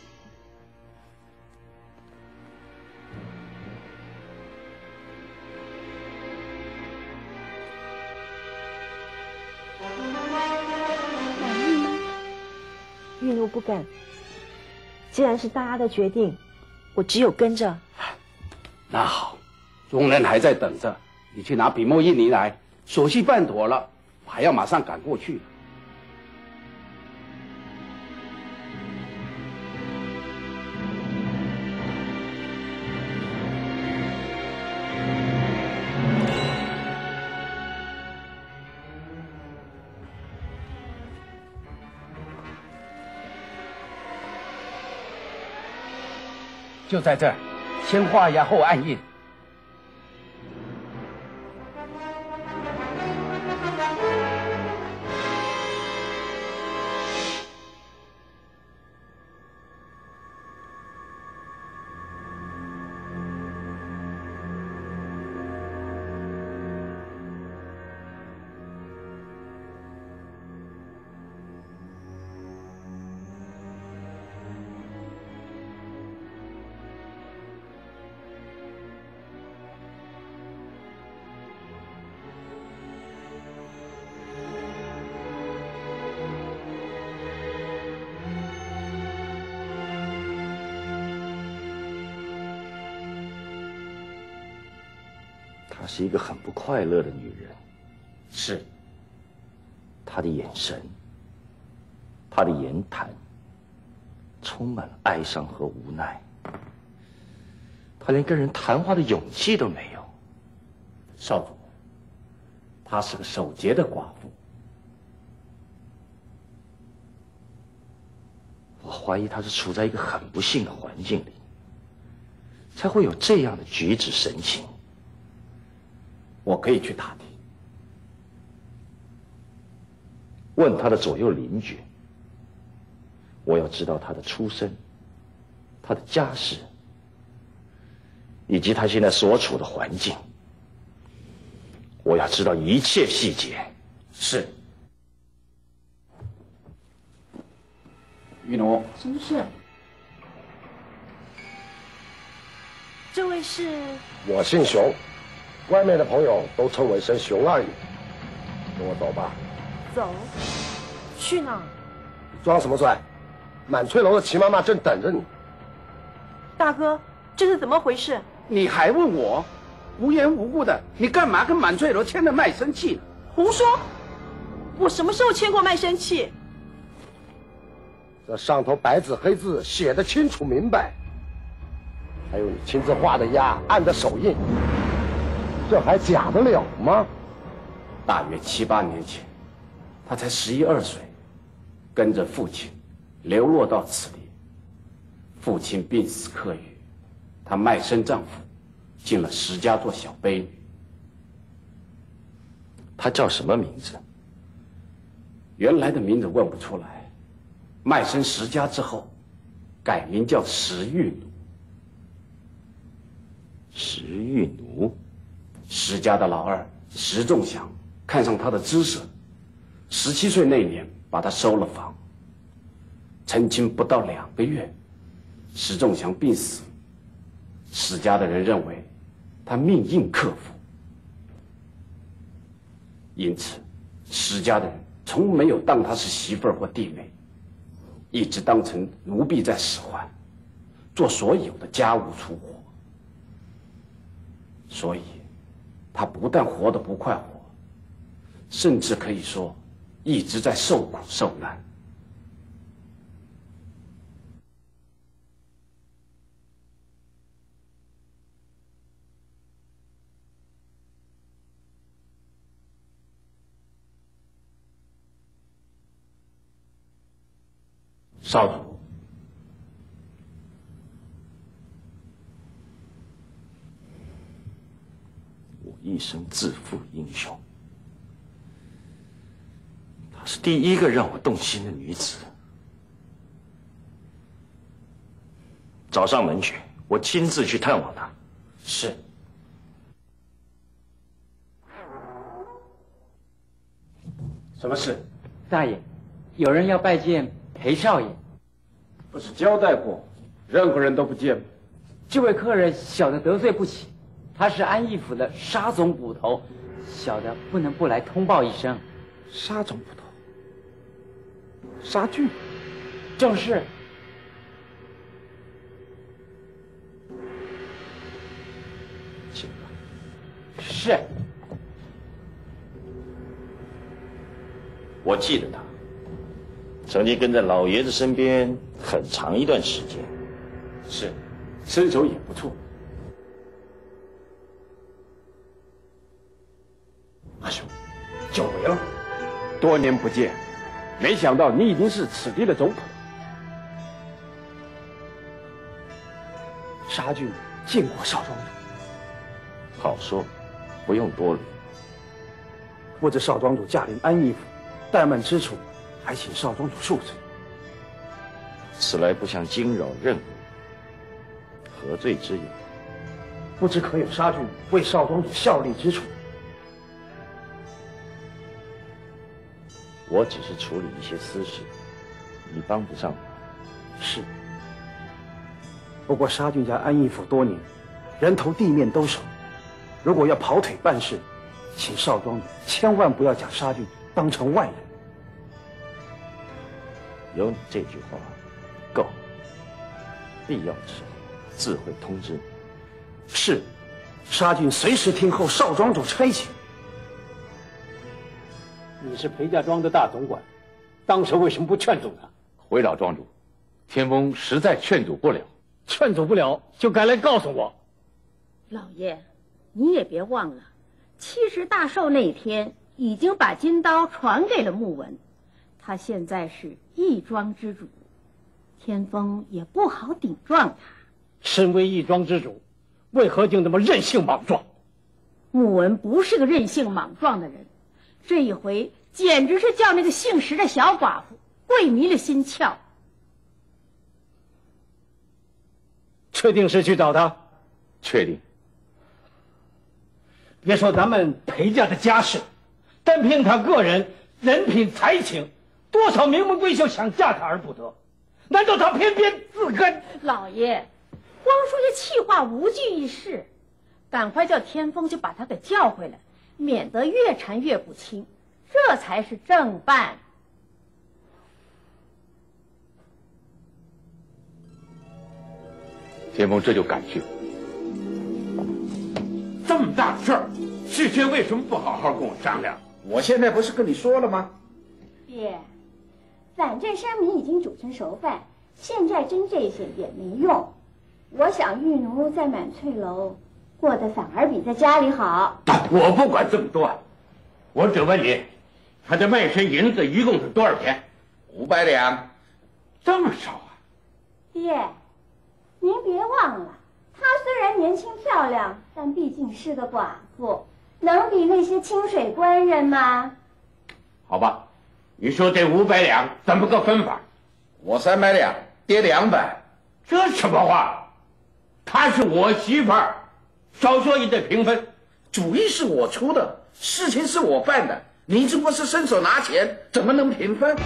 满意吗？ 玉奴不敢。既然是大家的决定，我只有跟着。 那好，众人还在等着，你去拿笔墨印泥来，手续办妥了，我还要马上赶过去。就在这儿，先画押后按印。 她是一个很不快乐的女人。 是。 她的眼神，她的言谈，充满了哀伤和无奈。她连跟人谈话的勇气都没有。 少主，她是个守节的寡妇。 我怀疑她是处在一个很不幸的环境里，才会有这样的举止神情。 我可以去打听， 问他的左右邻居。我要知道他的出身，他的家世， 以及他现在所处的环境。我要知道一切细节。 是。玉奴， 什么事？这位是？ 我姓熊，外面的朋友都称我一声熊二爷。跟我走吧。 走？去哪？ 装什么帅？满翠楼的齐妈妈正等着你。 大哥，这是怎么回事？ 你还问我？无缘无故的，你干嘛跟满翠楼签了卖身契呢？ 胡说！我什么时候签过卖身契？ 这上头白纸黑字写的清楚明白，还有你亲自画的押，按的手印，这还假得了吗？ 大约七八年前，他才十一二岁，跟着父亲流落到此地。父亲病死客语，他卖身丈夫，进了石家做小卑女。 他叫什么名字？ 原来的名字问不出来。卖身石家之后，改名叫石玉奴。 石玉奴， 石家的老二石仲祥看上他的姿色，十七岁那年把他收了房。成亲不到两个月，石仲祥病死。史家的人认为他命硬克夫，因此史家的人从没有当他是媳妇儿或弟妹，一直当成奴婢在使唤，做所有的家务粗活。所以他不但活得不快活，甚至可以说一直在受苦受难。 少主，我一生自负英雄，她是第一个让我动心的女子。找上门去，我亲自去探望她。 是。什么事？ 大爷，有人要拜见裴少爷。 不是交代过，任何人都不见吗？ 这位客人小的得罪不起，他是安义府的沙总捕头，小的不能不来通报一声。 沙总捕头？沙俊？ 正是。 请吧。 是。 我记得他。曾经跟在老爷子身边很长一段时间。 是，身手也不错。 阿兄，久违了，多年不见，没想到你已经是此地的总捕。 沙俊见过少庄主。 好说，不用多虑。 不知少庄主驾临安义府，怠慢之处，还请少庄主恕罪。 此来不想惊扰任务，何罪之有？ 不知可有沙俊为少庄主效力之处？ 我只是处理一些私事，你帮不上忙。 是。不过沙俊家安义府多年，人头地面都熟，如果要跑腿办事，请少庄主千万不要将沙俊当成外人。 有你这句话，够。必要的时候，自会通知你。 是，沙俊随时听候少庄主差遣。 你是裴家庄的大总管，当时为什么不劝阻他？ 回老庄主，天风实在劝阻不了。 劝阻不了，就该来告诉我。 老爷，你也别忘了，七十大寿那天已经把金刀传给了穆文，他现在是义庄之主，天风也不好顶撞他。 身为义庄之主，为何竟这么任性莽撞？ 穆文不是个任性莽撞的人，这一回简直是叫那个姓石的小寡妇跪迷了心窍。 确定是去找他？ 确定。 别说咱们裴家的家世，单凭他个人人品才情，多少名门闺秀想嫁他而不得，难道他偏偏自甘？ 老爷，光说这气话无济于事，赶快叫天风就把他给叫回来，免得越缠越不清，这才是正办。 天风这就赶去。 这么大的事儿，世轩为什么不好好跟我商量？我现在不是跟你说了吗？ 爹，反正生米已经煮成熟饭，现在争这些也没用。我想玉奴在满翠楼过得反而比在家里好。 我不管这么多，我只问你，他的卖身银子一共是多少钱？ 五百两， 这么少啊？ 爹，您别忘了，她虽然年轻漂亮，但毕竟是个寡妇，能比那些清水官人吗？ 好吧，你说这五百两怎么个分法？ 我三百两，爹两百， 这什么话？她是我媳妇儿，少说也得平分。 主意是我出的，事情是我办的，你只不过是伸手拿钱，怎么能平分？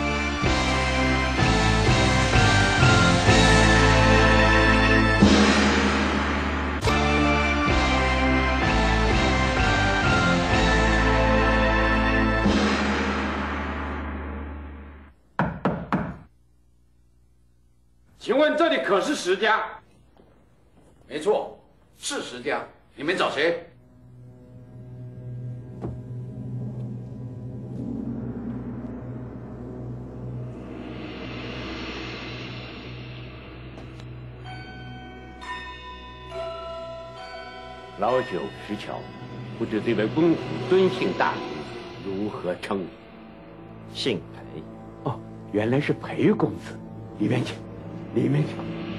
请问这里可是石家？ 没错，是石家。你们找谁？ 老九石桥，不知这位公子尊姓大名，如何称呼？ 姓裴。 哦，原来是裴公子。里面请，里面请。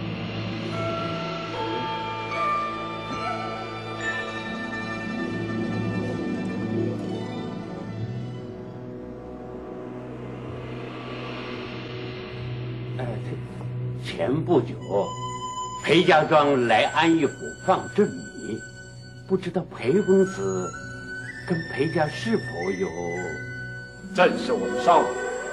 呃，前不久，裴家庄来安义府放赈米，不知道裴公子跟裴家是否有？ 正是我的少爷。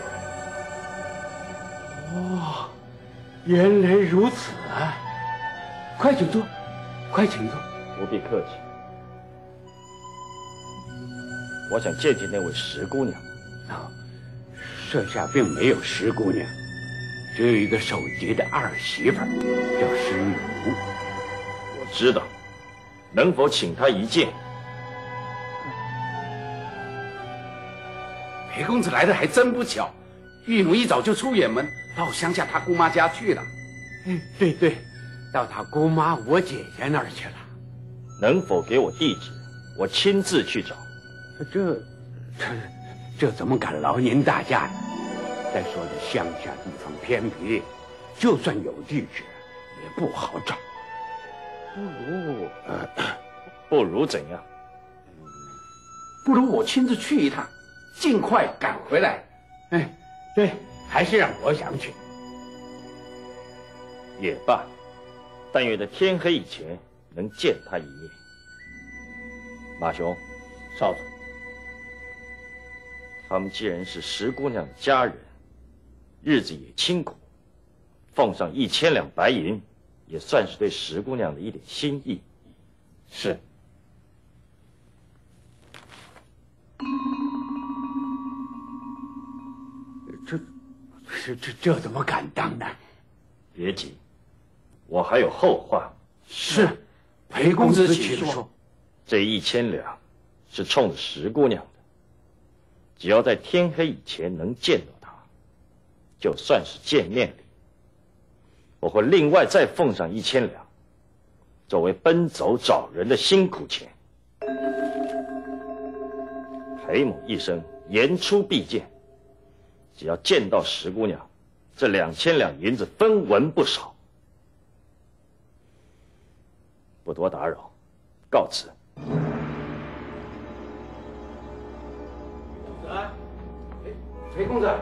哦，原来如此啊！快请坐，快请坐。 不必客气。我想见见那位石姑娘。 哦，舍下并没有石姑娘，只有一个守节的二媳妇，叫石奴。 我知道，能否请她一见？ 裴公子来的还真不巧，玉奴一早就出远门，到乡下他姑妈家去了。 嗯，对对，到他姑妈我姐姐那儿去了。 能否给我地址？我亲自去找。 这，这，这怎么敢劳您大驾呀？再说这乡下地方偏僻，就算有地址，也不好找。 不如，呃、不如怎样？ 不如我亲自去一趟，尽快赶回来。 哎，对，还是让我想去。 也罢，但愿在天黑以前能见他一面。马雄， 少主， 他们既然是石姑娘的家人，日子也清苦，奉上一千两白银，也算是对石姑娘的一点心意。 是。这，这这这怎么敢当呢？ 别急，我还有后话。 是，裴公子请说。 这一千两是冲着石姑娘的，只要在天黑以前能见到她，就算是见面礼。我会另外再奉上一千两，作为奔走找人的辛苦钱。裴某一生言出必见，只要见到石姑娘，这两千两银子分文不少。不多打扰，告辞。 裴公子，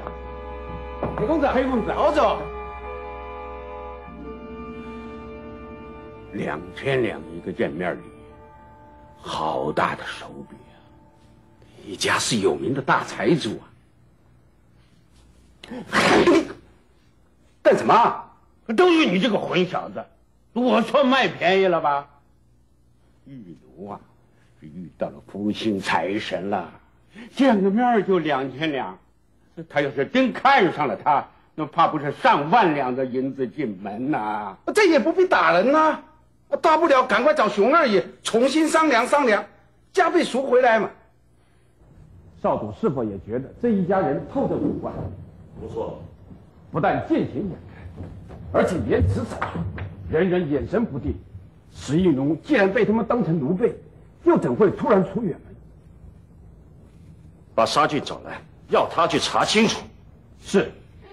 裴公子，裴公子， 老走。 两千两一个见面礼，好大的手笔啊！ 你家是有名的大财主啊！干什么？ 都是你这个混小子！我算卖便宜了吧？玉奴啊，是遇到了福星财神了，见个面就两千两，他要是真看上了他，那怕不是上万两的银子进门呐、啊？ 这也不必打人呐、啊，大不了赶快找熊二爷重新商量商量，加倍赎回来嘛。 少主是否也觉得这一家人透着古怪？ 不错， 不但见钱眼开，而且言辞洒脱，人人眼神不定。石玉龙既然被他们当成奴婢，又怎会突然出远门？ 把沙俊找来，要他去查清楚。 是。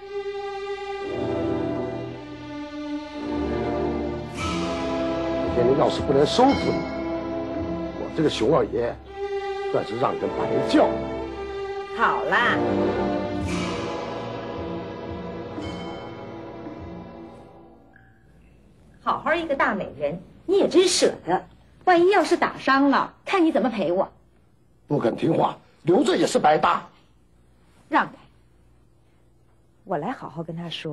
今天要是不能收服你，我这个熊二爷算是让人白叫了。 好啦，好好一个大美人，你也真舍得。万一要是打伤了，看你怎么赔我。 不肯听话，留着也是白搭。 让开，我来好好跟他说。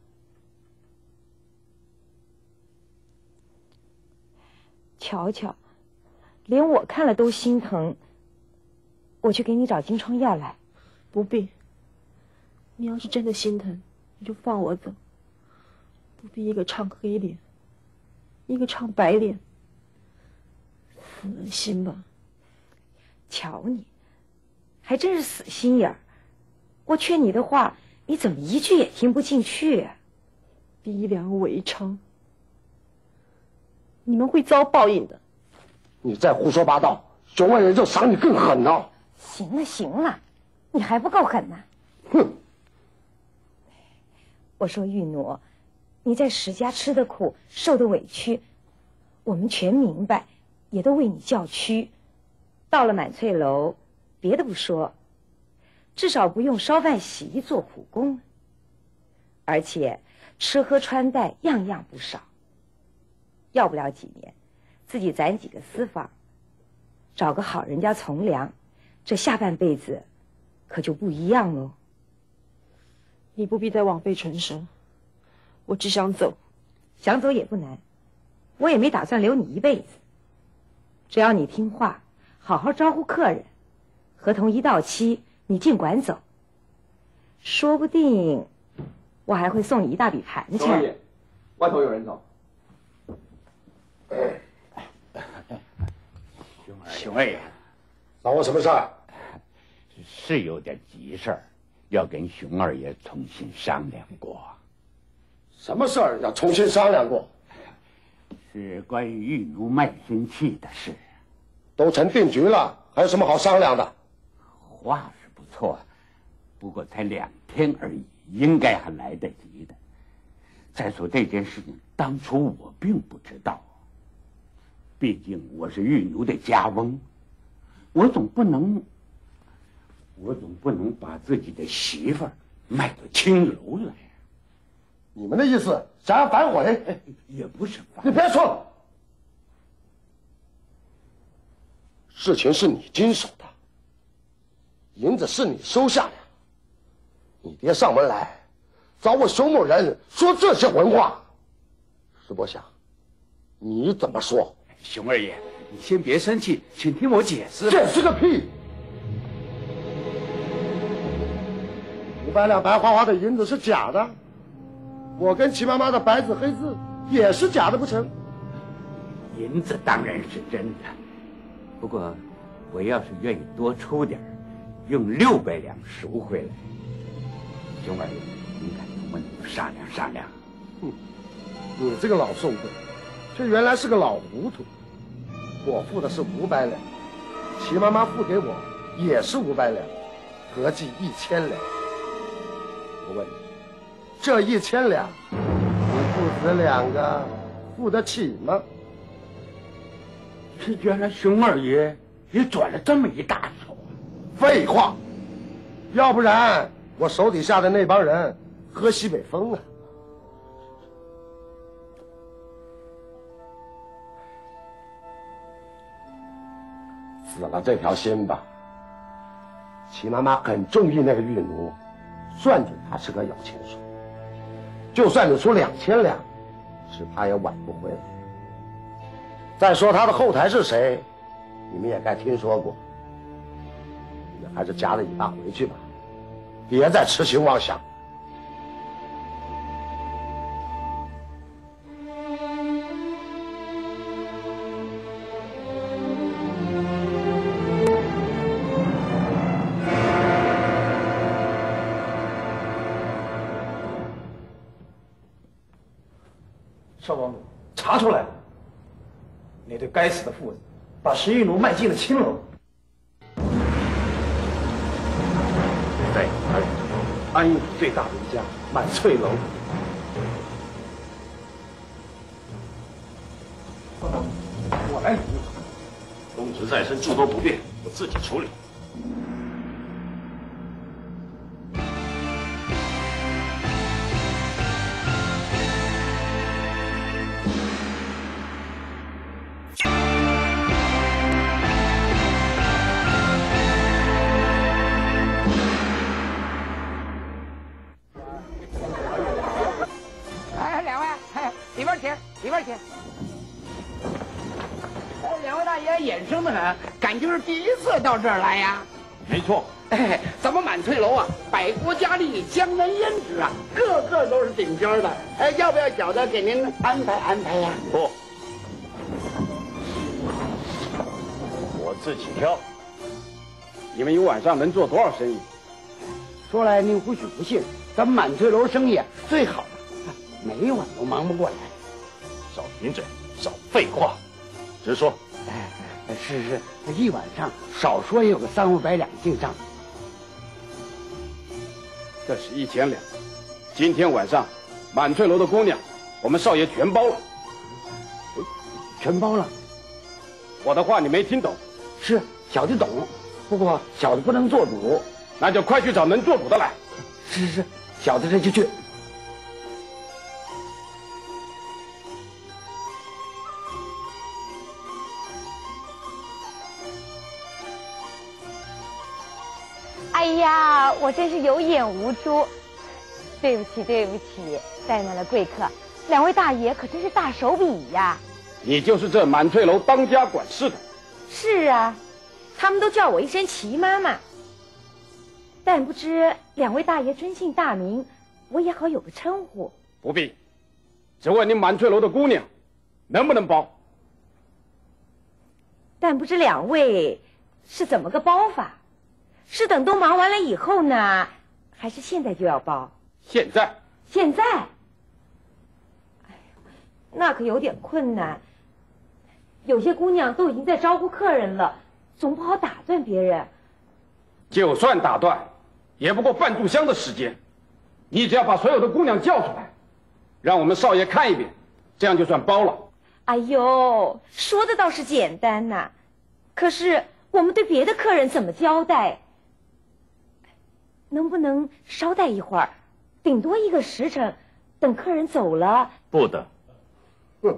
瞧瞧，连我看了都心疼。我去给你找金疮药来。 不必。你要是真的心疼，你就放我走，不必一个唱黑脸，一个唱白脸，死了心吧。 瞧你，还真是死心眼儿。我劝你的话，你怎么一句也听不进去啊？ 逼良为娼，你们会遭报应的。 你再胡说八道，熊二爷就赏你更狠了。 行了行了，你还不够狠呢、啊。 哼！ 我说玉奴，你在石家吃的苦，受的委屈，我们全明白，也都为你叫屈。到了满翠楼，别的不说，至少不用烧饭洗衣做苦工，而且吃喝穿戴样样不少。要不了几年，自己攒几个私房，找个好人家从良，这下半辈子可就不一样喽。 你不必再枉费唇舌，我只想走。 想走也不难，我也没打算留你一辈子。只要你听话，好好招呼客人，合同一到期，你尽管走。说不定我还会送你一大笔盘熊二爷，外头有人走。 熊二爷， 找我什么事儿？ 是有点急事儿，要跟熊二爷重新商量过。 什么事儿要重新商量过？ 是关于玉奴卖身契的事。 都成定局了，还有什么好商量的？ 话是不错，不过才两天而已，应该还来得及的。再说这件事情，当初我并不知道，毕竟我是玉奴的家翁，我总不能，我总不能把自己的媳妇儿卖到青楼来。 你们的意思想要反悔？ 也不是反悔。 你别说了，事情是你经手的，银子是你收下的，你爹上门来找我熊某人说这些混话，石伯祥，你怎么说？ 熊二爷，你先别生气，请听我解释。 解释个屁！五百两白花花的银子是假的，我跟齐妈妈的白纸黑字也是假的，不成？ 银子当然是真的，不过我要是愿意多出点，用六百两赎回来，熊二爷，您看能不能商量商量？ 哼，你这个老宋贵，却原来是个老糊涂。我付的是五百两，齐妈妈付给我也是五百两，合计一千两。我问你，这一千两，你父子两个付得起吗？ 原来熊二爷也转了这么一大手啊！ 废话，要不然我手底下的那帮人喝西北风啊！ 死了这条心吧。齐妈妈很中意那个玉奴，算计他是个有钱手。就算你出两千两，只怕也挽不回来。再说他的后台是谁，你们也该听说过。你们还是夹着尾巴回去吧，别再痴心妄想。 少王主，查出来了，那对该死的父子把石玉奴卖进了青楼。 对， 安义府最大的一家满翠楼。我来理。 公职在身，诸多不便，我自己处理。 眼生的很，感情是第一次到这儿来呀。 没错， 哎，咱们满翠楼啊，百国佳丽，江南胭脂啊，个个都是顶尖的。哎，要不要小的给您安排安排呀？ 不，我自己挑。 你们一晚上能做多少生意？ 说来您或许不信，咱们满翠楼生意啊最好的，每晚都忙不过来。 少贫嘴，少废话，直说。 哎。是是，一晚上少说也有个三五百两进账。 这是一千两。今天晚上，满翠楼的姑娘，我们少爷全包了。 全包了？ 我的话你没听懂？ 是，小的懂，不过小的不能做主。 那就快去找能做主的来。 是是，小的这就去。 哎呀，我真是有眼无珠，对不起对不起，怠慢了贵客。两位大爷可真是大手笔呀！ 你就是这满翠楼当家管事的。 是啊，他们都叫我一声齐妈妈。但不知两位大爷尊姓大名，我也好有个称呼。 不必，只问你满翠楼的姑娘能不能包。 但不知两位是怎么个包法？是等都忙完了以后呢，还是现在就要包？ 现在。 现在？哎，那可有点困难。有些姑娘都已经在招呼客人了，总不好打断别人。 就算打断，也不过半炷香的时间。你只要把所有的姑娘叫出来，让我们少爷看一遍，这样就算包了。 哎呦，说的倒是简单呐、啊，可是我们对别的客人怎么交代？能不能稍待一会儿，顶多一个时辰，等客人走了？ 不的。 哼，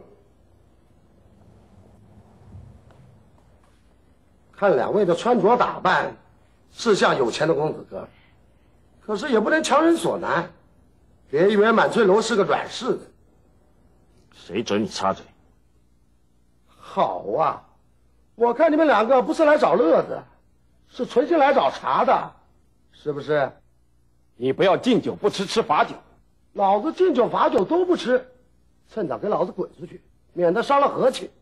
看两位的穿着打扮，是像有钱的公子哥，可是也不能强人所难。别以为满翠楼是个软柿子。 谁准你插嘴？ 好啊，我看你们两个不是来找乐子，是存心来找茬的。是不是？ 你不要敬酒不吃吃罚酒。 老子敬酒罚酒都不吃，趁早给老子滚出去，免得伤了和气。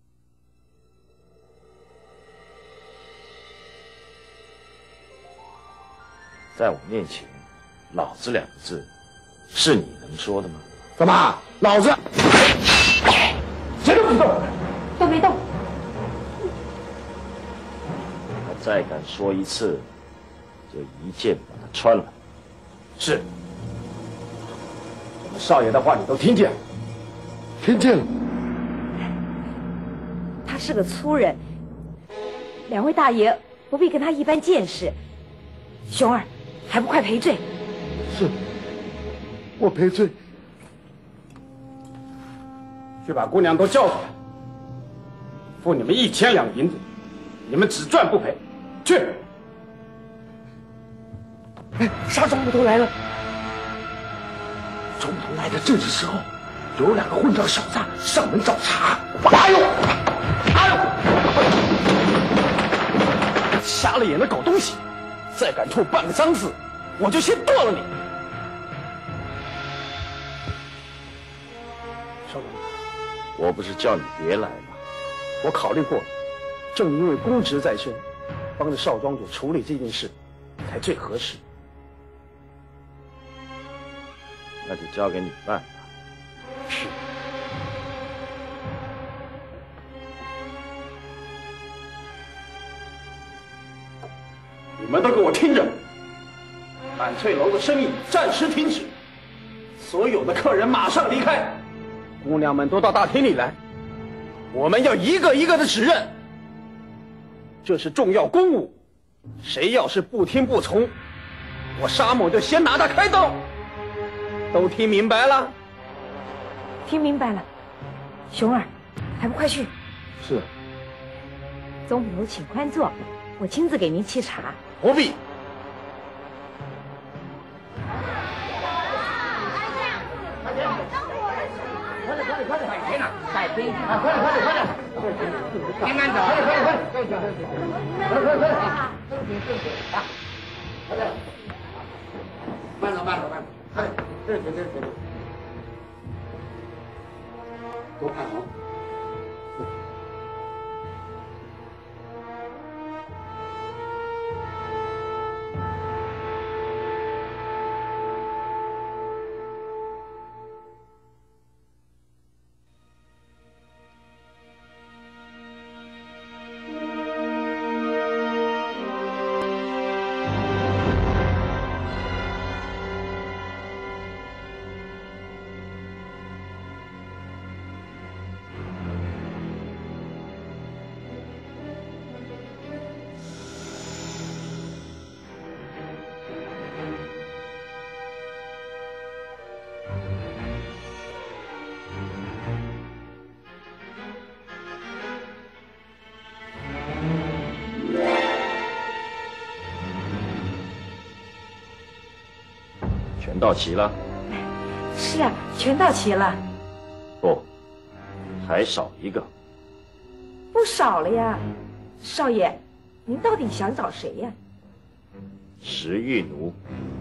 在我面前，老子两个字，是你能说的吗？ 怎么，老子谁都不许动， 都没动。 他再敢说一次，就一剑把他穿了。 是。我们少爷的话你都听见了？ 听见了。 他是个粗人，两位大爷不必跟他一般见识。熊儿，还不快赔罪？ 是，我赔罪。 去把姑娘都叫出来，付你们一千两银子， 你们只赚不赔。去！ 哎，沙总捕头来了。中途来的正是时候，有两个混账小子上门找茬。哎呦！哎呦！瞎了眼的狗东西，再敢吐半个脏字，我就先剁了你！少总， 我不是叫你别来吗？ 我考虑过了，正因为公职在身，帮着少庄主处理这件事，才最合适。 那就交给你办吧。 是。 你们都给我听着！满翠楼的生意暂时停止，所有的客人马上离开，姑娘们都到大厅里来，我们要一个一个的指认。这是重要公务，谁要是不听不从，我沙某就先拿他开刀。都听明白了？ 听明白了。熊儿，还不快去？ 是。 总捕头请宽坐，我亲自给您沏茶。 不必。 快点，快点，快点！改天了，改天啊！快点，快点，快点！别慢走，快点，快点，快点！快点，快点，快点！啊！快点！慢走，慢走，慢走！快点，这是，这是，这是。多看好。 全到齐了？ 是啊，全到齐了。 不，还少一个。 不少了呀，少爷，您到底想找谁呀？ 石玉奴。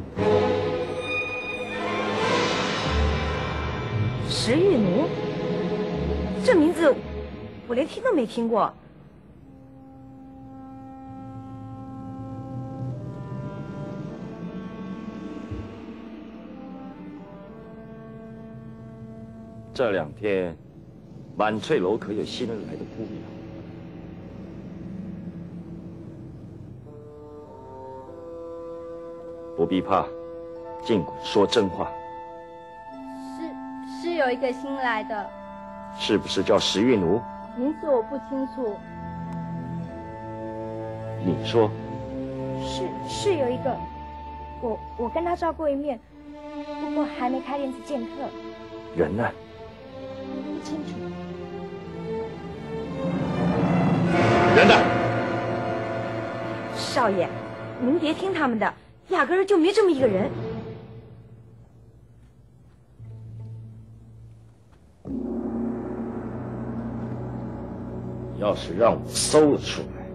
石玉奴，这名字我连听都没听过。 这两天，满翠楼可有新来的姑娘？不必怕，尽管说真话。 是是有一个新来的， 是不是叫石玉奴？ 名字我不清楚。 你说。 是是有一个，我我跟他照过一面，不过还没开店子见客。 人呢？ 不清楚。 人呢？ 少爷，您别听他们的，压根儿就没这么一个人。 要是让我搜了出来，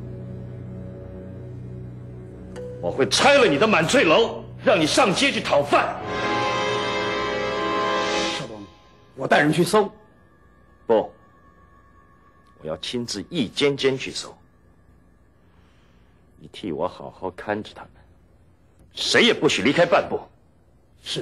我会拆了你的满翠楼，让你上街去讨饭。 我带人去搜。 不，我要亲自一间间去搜。你替我好好看着他们，谁也不许离开半步。 是。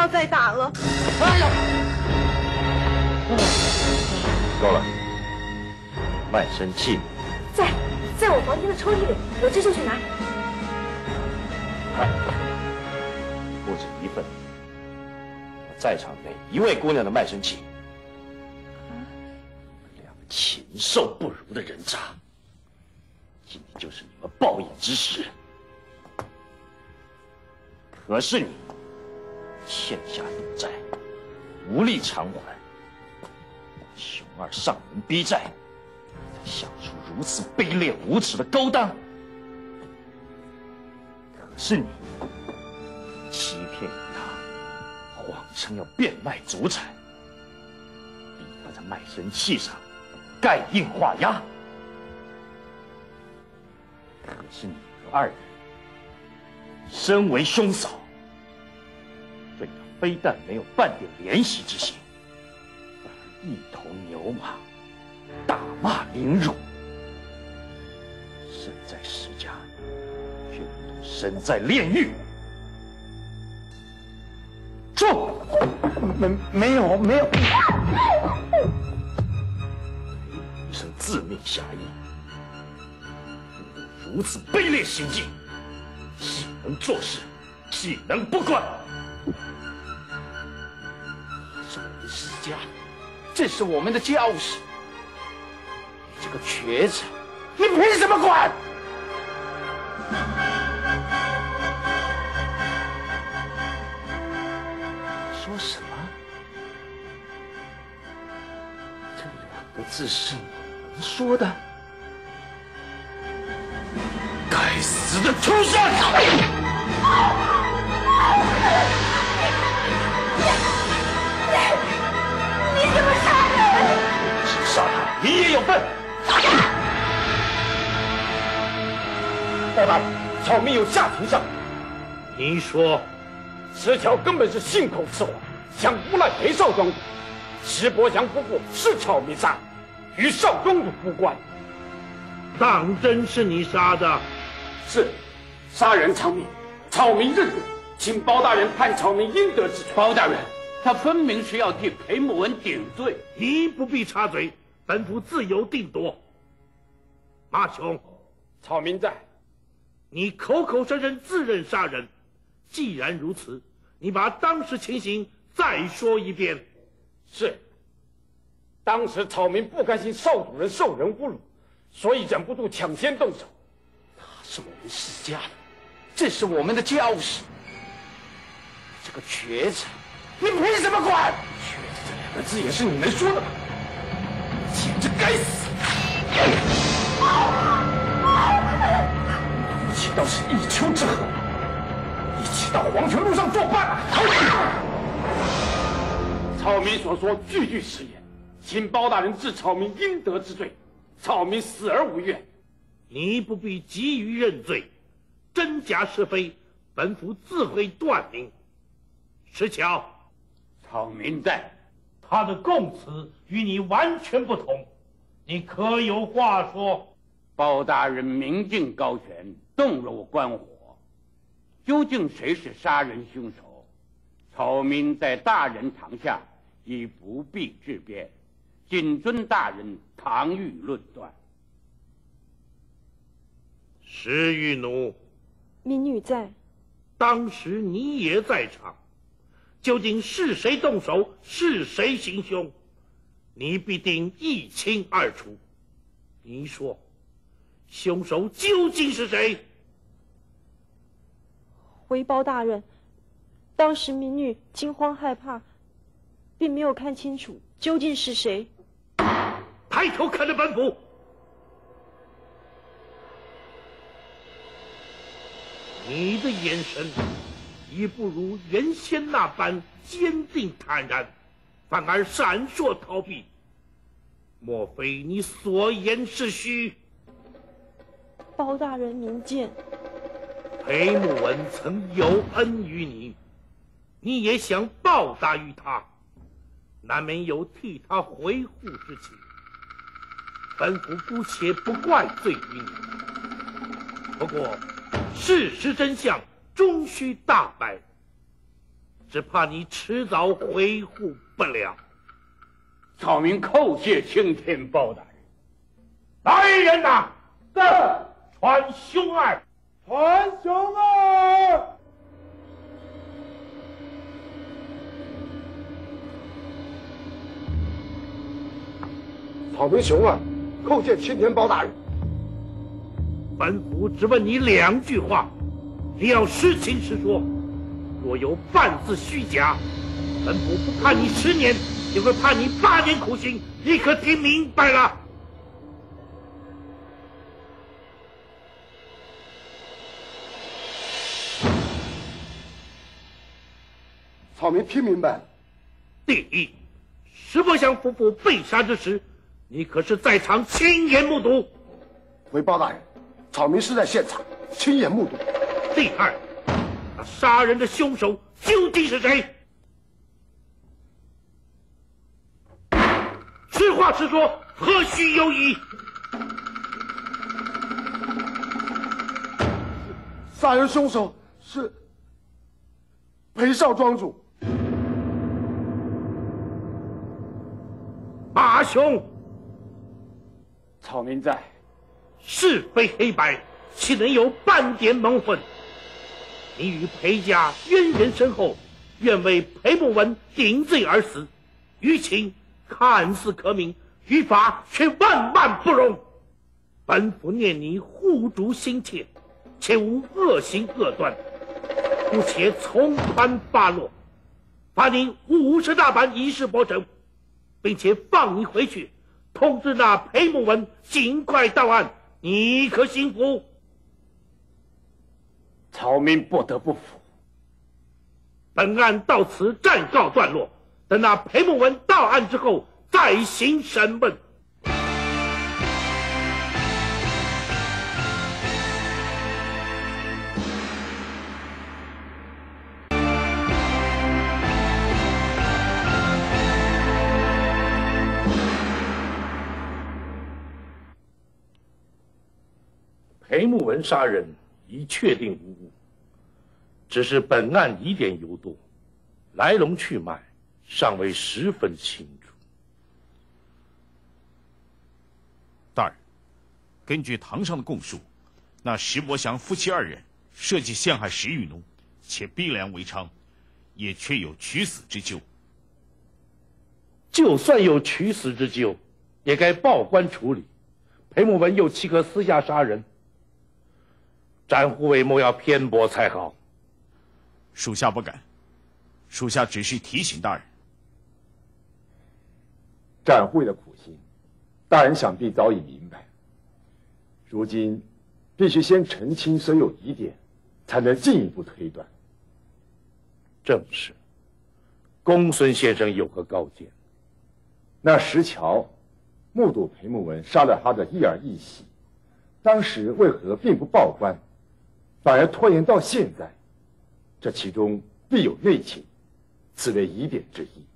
要再打了。 哎呀！够了，卖身契在，在我房间的抽屉里，我这就去拿。 不止一份，在场每一位姑娘的卖身契。两个禽兽不如的人渣，今天就是你们报应之时。可是你欠下赌债，无力偿还，熊二上门逼债，才想出如此卑劣无耻的勾当。可是你欺骗他，谎称要变卖祖产，逼他在卖身契上盖印画押。可是你们二人身为兄嫂，对他非但没有半点怜惜之心，反而一头牛马，打骂凌辱，身在石家，却如同身在炼狱。住！ 没没有没有。 一生自命侠义，如此卑劣行径，岂能做事？岂能不管？ 是我们石家，这是我们的家务事。你这个瘸子，你凭什么管？说什么？这两个字是你们说的？该死的畜生！ 你怎么杀人？ 只杀他，你也有份！ 报大人，草民有下情上。 你说， 石桥根本是信口雌黄，想诬赖裴少庄主。石伯祥夫妇是草民杀，与少庄主无关。 当真是你杀的？ 是，杀人偿命，草民认罪，请包大人判草民应得之罪。 包大人，他分明是要替裴木文顶罪。 你不必插嘴，本府自有定夺。马琼， 草民在。 你口口声声自认杀人，既然如此，你把当时情形再说一遍。 是。当时草民不甘心少主人受人侮辱，所以忍不住抢先动手。 他是我们石家的，这是我们的家务事。这个瘸子，你凭什么管？瘸子这两个字也是你们说的吗？简直该死！一起倒是一丘之貉，一起到黄泉路上作伴。 草民所说句句实言，请包大人治草民应得之罪，草民死而无怨。 你不必急于认罪，真假是非，本府自会断明。石桥， 草民在。 他的供词与你完全不同，你可有话说？ 包大人明镜高悬，动若观火，究竟谁是杀人凶手？草民在大人堂下已不必质辩，谨遵大人堂谕论断。 石玉奴， 民女在。 当时你也在场，究竟是谁动手，是谁行凶，你必定一清二楚。你说，凶手究竟是谁？ 回包大人，当时民女惊慌害怕，并没有看清楚究竟是谁。 抬头看着本府。你的眼神已不如原先那般坚定坦然，反而闪烁逃避。莫非你所言是虚？ 包大人明鉴。 裴木文曾有恩于你，你也想报答于他，难免有替他维护之情。本府姑且不怪罪于你，不过事实真相终须大白。 只怕你迟早恢复不了。 草民叩谢青天包大人。 来人呐！是，传熊二， 传熊二。草民熊二，叩见青天包大人。 本府只问你两句话，你要实情实说。若有半字虚假，本府不判你十年，也会判你八年苦刑。你可听明白了？ 草民听明白了。 第一，石伯祥夫妇被杀之时，你可是在场亲眼目睹？ 回包大人，草民是在现场亲眼目睹。 第二，那杀人的凶手究竟是谁？实话实说，何须犹疑？ 杀人凶手是裴少庄主。 马雄， 草民在。 是非黑白，岂能有半点蒙混？你与裴家渊源深厚，愿为裴慕文顶罪而死，于情看似可悯，于法却万万不容。本府念你护主心切，且无恶行恶端，故且从宽发落，罚你五十大板一事薄惩，并且放你回去，通知那裴慕文尽快到案。你可心服？ 草民不得不服。 本案到此暂告段落，等那裴慕文到案之后再行审问。裴慕文杀人已确定无误，只是本案疑点尤多，来龙去脉尚未十分清楚。 大人，根据堂上的供述，那石伯祥夫妻二人设计陷害石玉奴，且逼良为娼，也确有取死之咎。 就算有取死之咎，也该报官处理。裴慕文又岂可私下杀人？展护卫莫要偏颇才好。 属下不敢，属下只是提醒大人。 展护卫的苦心，大人想必早已明白。如今必须先澄清所有疑点，才能进一步推断。 正是。公孙先生有何高见？ 那石桥目睹裴慕文杀了他的一儿一媳，当时为何并不报官，反而拖延到现在？这其中必有内情，此为疑点之一。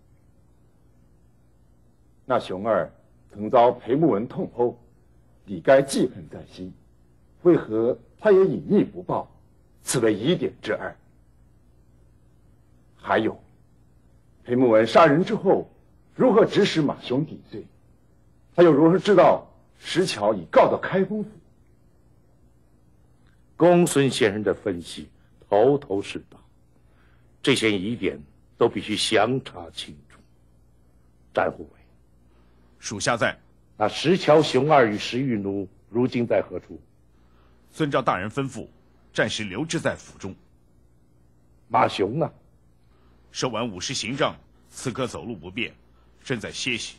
那熊二曾遭裴慕文痛殴，理该记恨在心，为何他也隐匿不报？此为疑点之二。还有，裴慕文杀人之后，如何指使马雄抵罪？他又如何知道石桥已告到开封府？ 公孙先生的分析头头是道，这些疑点都必须详查清楚。展护卫， 属下在。 那石桥熊二与石玉奴如今在何处？ 遵照大人吩咐，暂时留置在府中。 马雄呢？ 受完五十刑杖，此刻走路不便，正在歇息。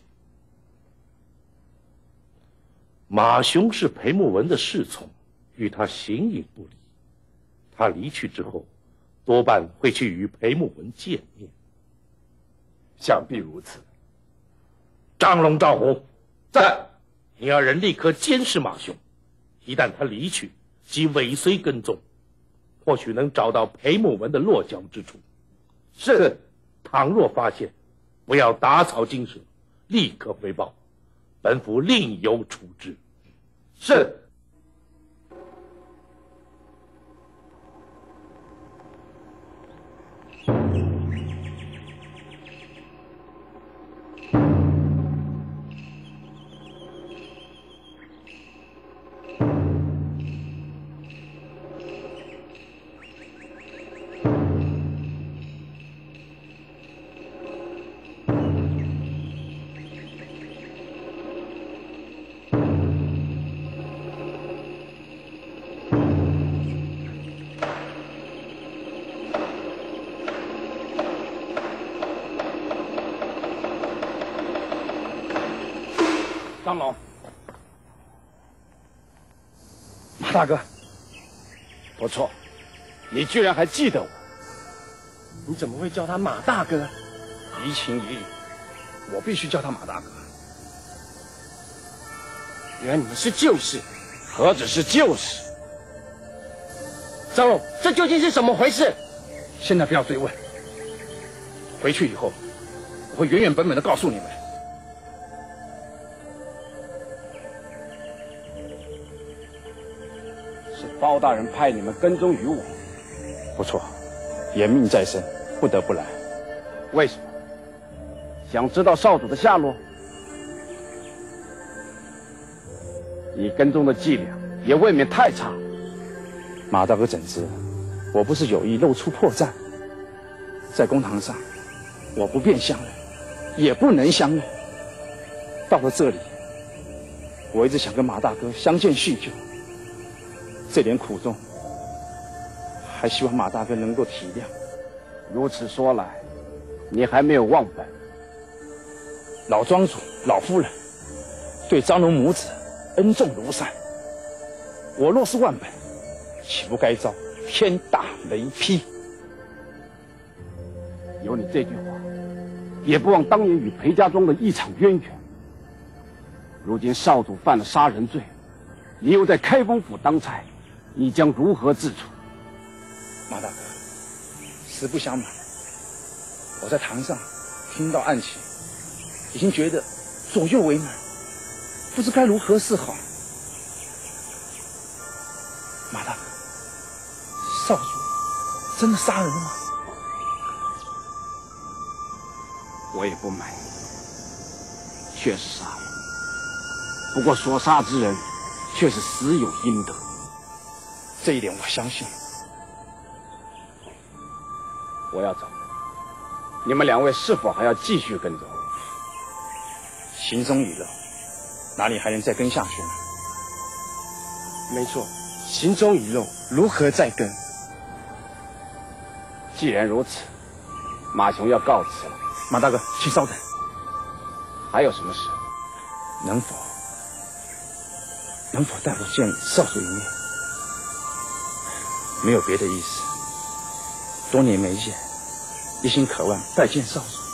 马雄是裴慕文的侍从，与他形影不离。他离去之后，多半会去与裴慕文见面。 想必如此。 张龙、赵虎，在。你二人立刻监视马雄，一旦他离去，即尾随跟踪，或许能找到裴慕文的落脚之处。 是。 倘若发现，不要打草惊蛇，立刻回报，本府另有处置。 是。 张龙，马大哥，不错，你居然还记得我。 你怎么会叫他马大哥？ 移情一语，我必须叫他马大哥。 原来你们是旧识， 何止是旧识？ 张龙，这究竟是怎么回事？ 现在不要追问，回去以后，我会原原本本的告诉你们。 是包大人派你们跟踪于我。 不错，严命在身，不得不来。 为什么？想知道少主的下落？你跟踪的伎俩也未免太差。 马大哥怎知，我不是有意露出破绽。在公堂上，我不便相认，也不能相认。到了这里，我一直想跟马大哥相见叙旧，这点苦衷，还希望马大哥能够体谅。 如此说来，你还没有忘本。 老庄主、老夫人对张龙母子恩重如山，我若是忘本，岂不该遭天打雷劈？ 有你这句话，也不忘当年与裴家庄的一场渊源。如今少主犯了杀人罪，你又在开封府当差，你将如何自处？ 马大哥，实不相瞒，我在堂上听到案情，已经觉得左右为难，不知该如何是好。马大哥，少主真的杀人了吗？ 我也不满意，确实杀了，不过所杀之人却是死有应得， 这一点我相信。 我要走，你们两位是否还要继续跟踪？ 行踪已露，哪里还能再跟下去呢？ 没错，行踪已露，如何再跟？既然如此，马雄要告辞了。 马大哥，请稍等。 还有什么事？ 能否能否带我见少主一面？没有别的意思，多年没见，一心渴望拜见少主。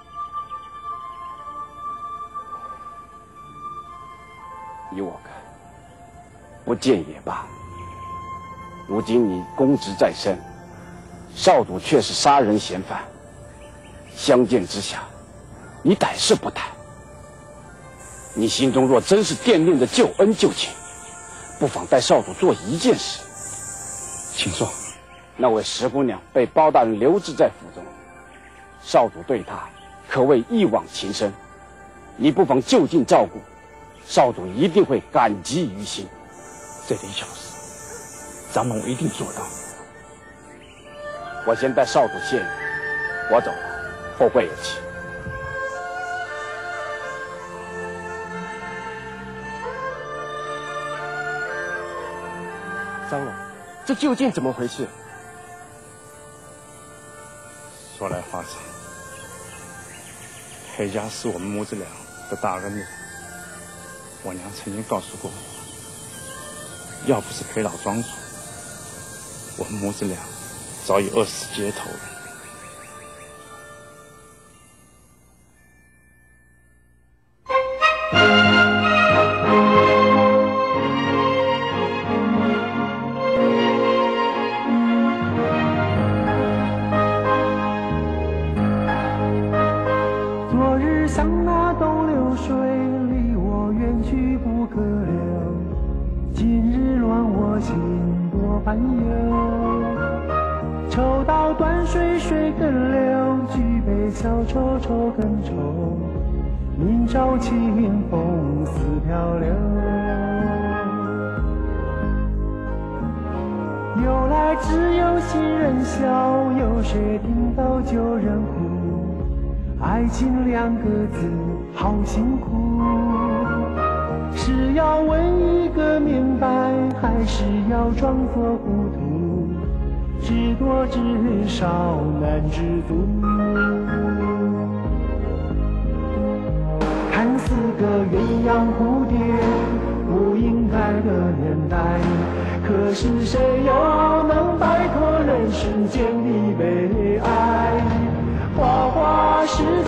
依我看，不见也罢。如今你公职在身，少主却是杀人嫌犯，相见之下，你歹是不歹。你心中若真是惦念着救恩救情，不妨带少主做一件事。 请说。 那位石姑娘被包大人留置在府中，少主对她可谓一往情深，你不妨就近照顾，少主一定会感激于心。 这点小事，张龙一定做到。 我先带少主谢你，我走了，后会有期。 张龙，这究竟怎么回事？ 说来话长，裴家是我们母子俩的大恩人。我娘曾经告诉过我，要不是裴老庄主，我们母子俩早已饿死街头了。 看似个鸳鸯蝴蝶不应该的年代，可是谁又能摆脱人世间的悲哀？花花世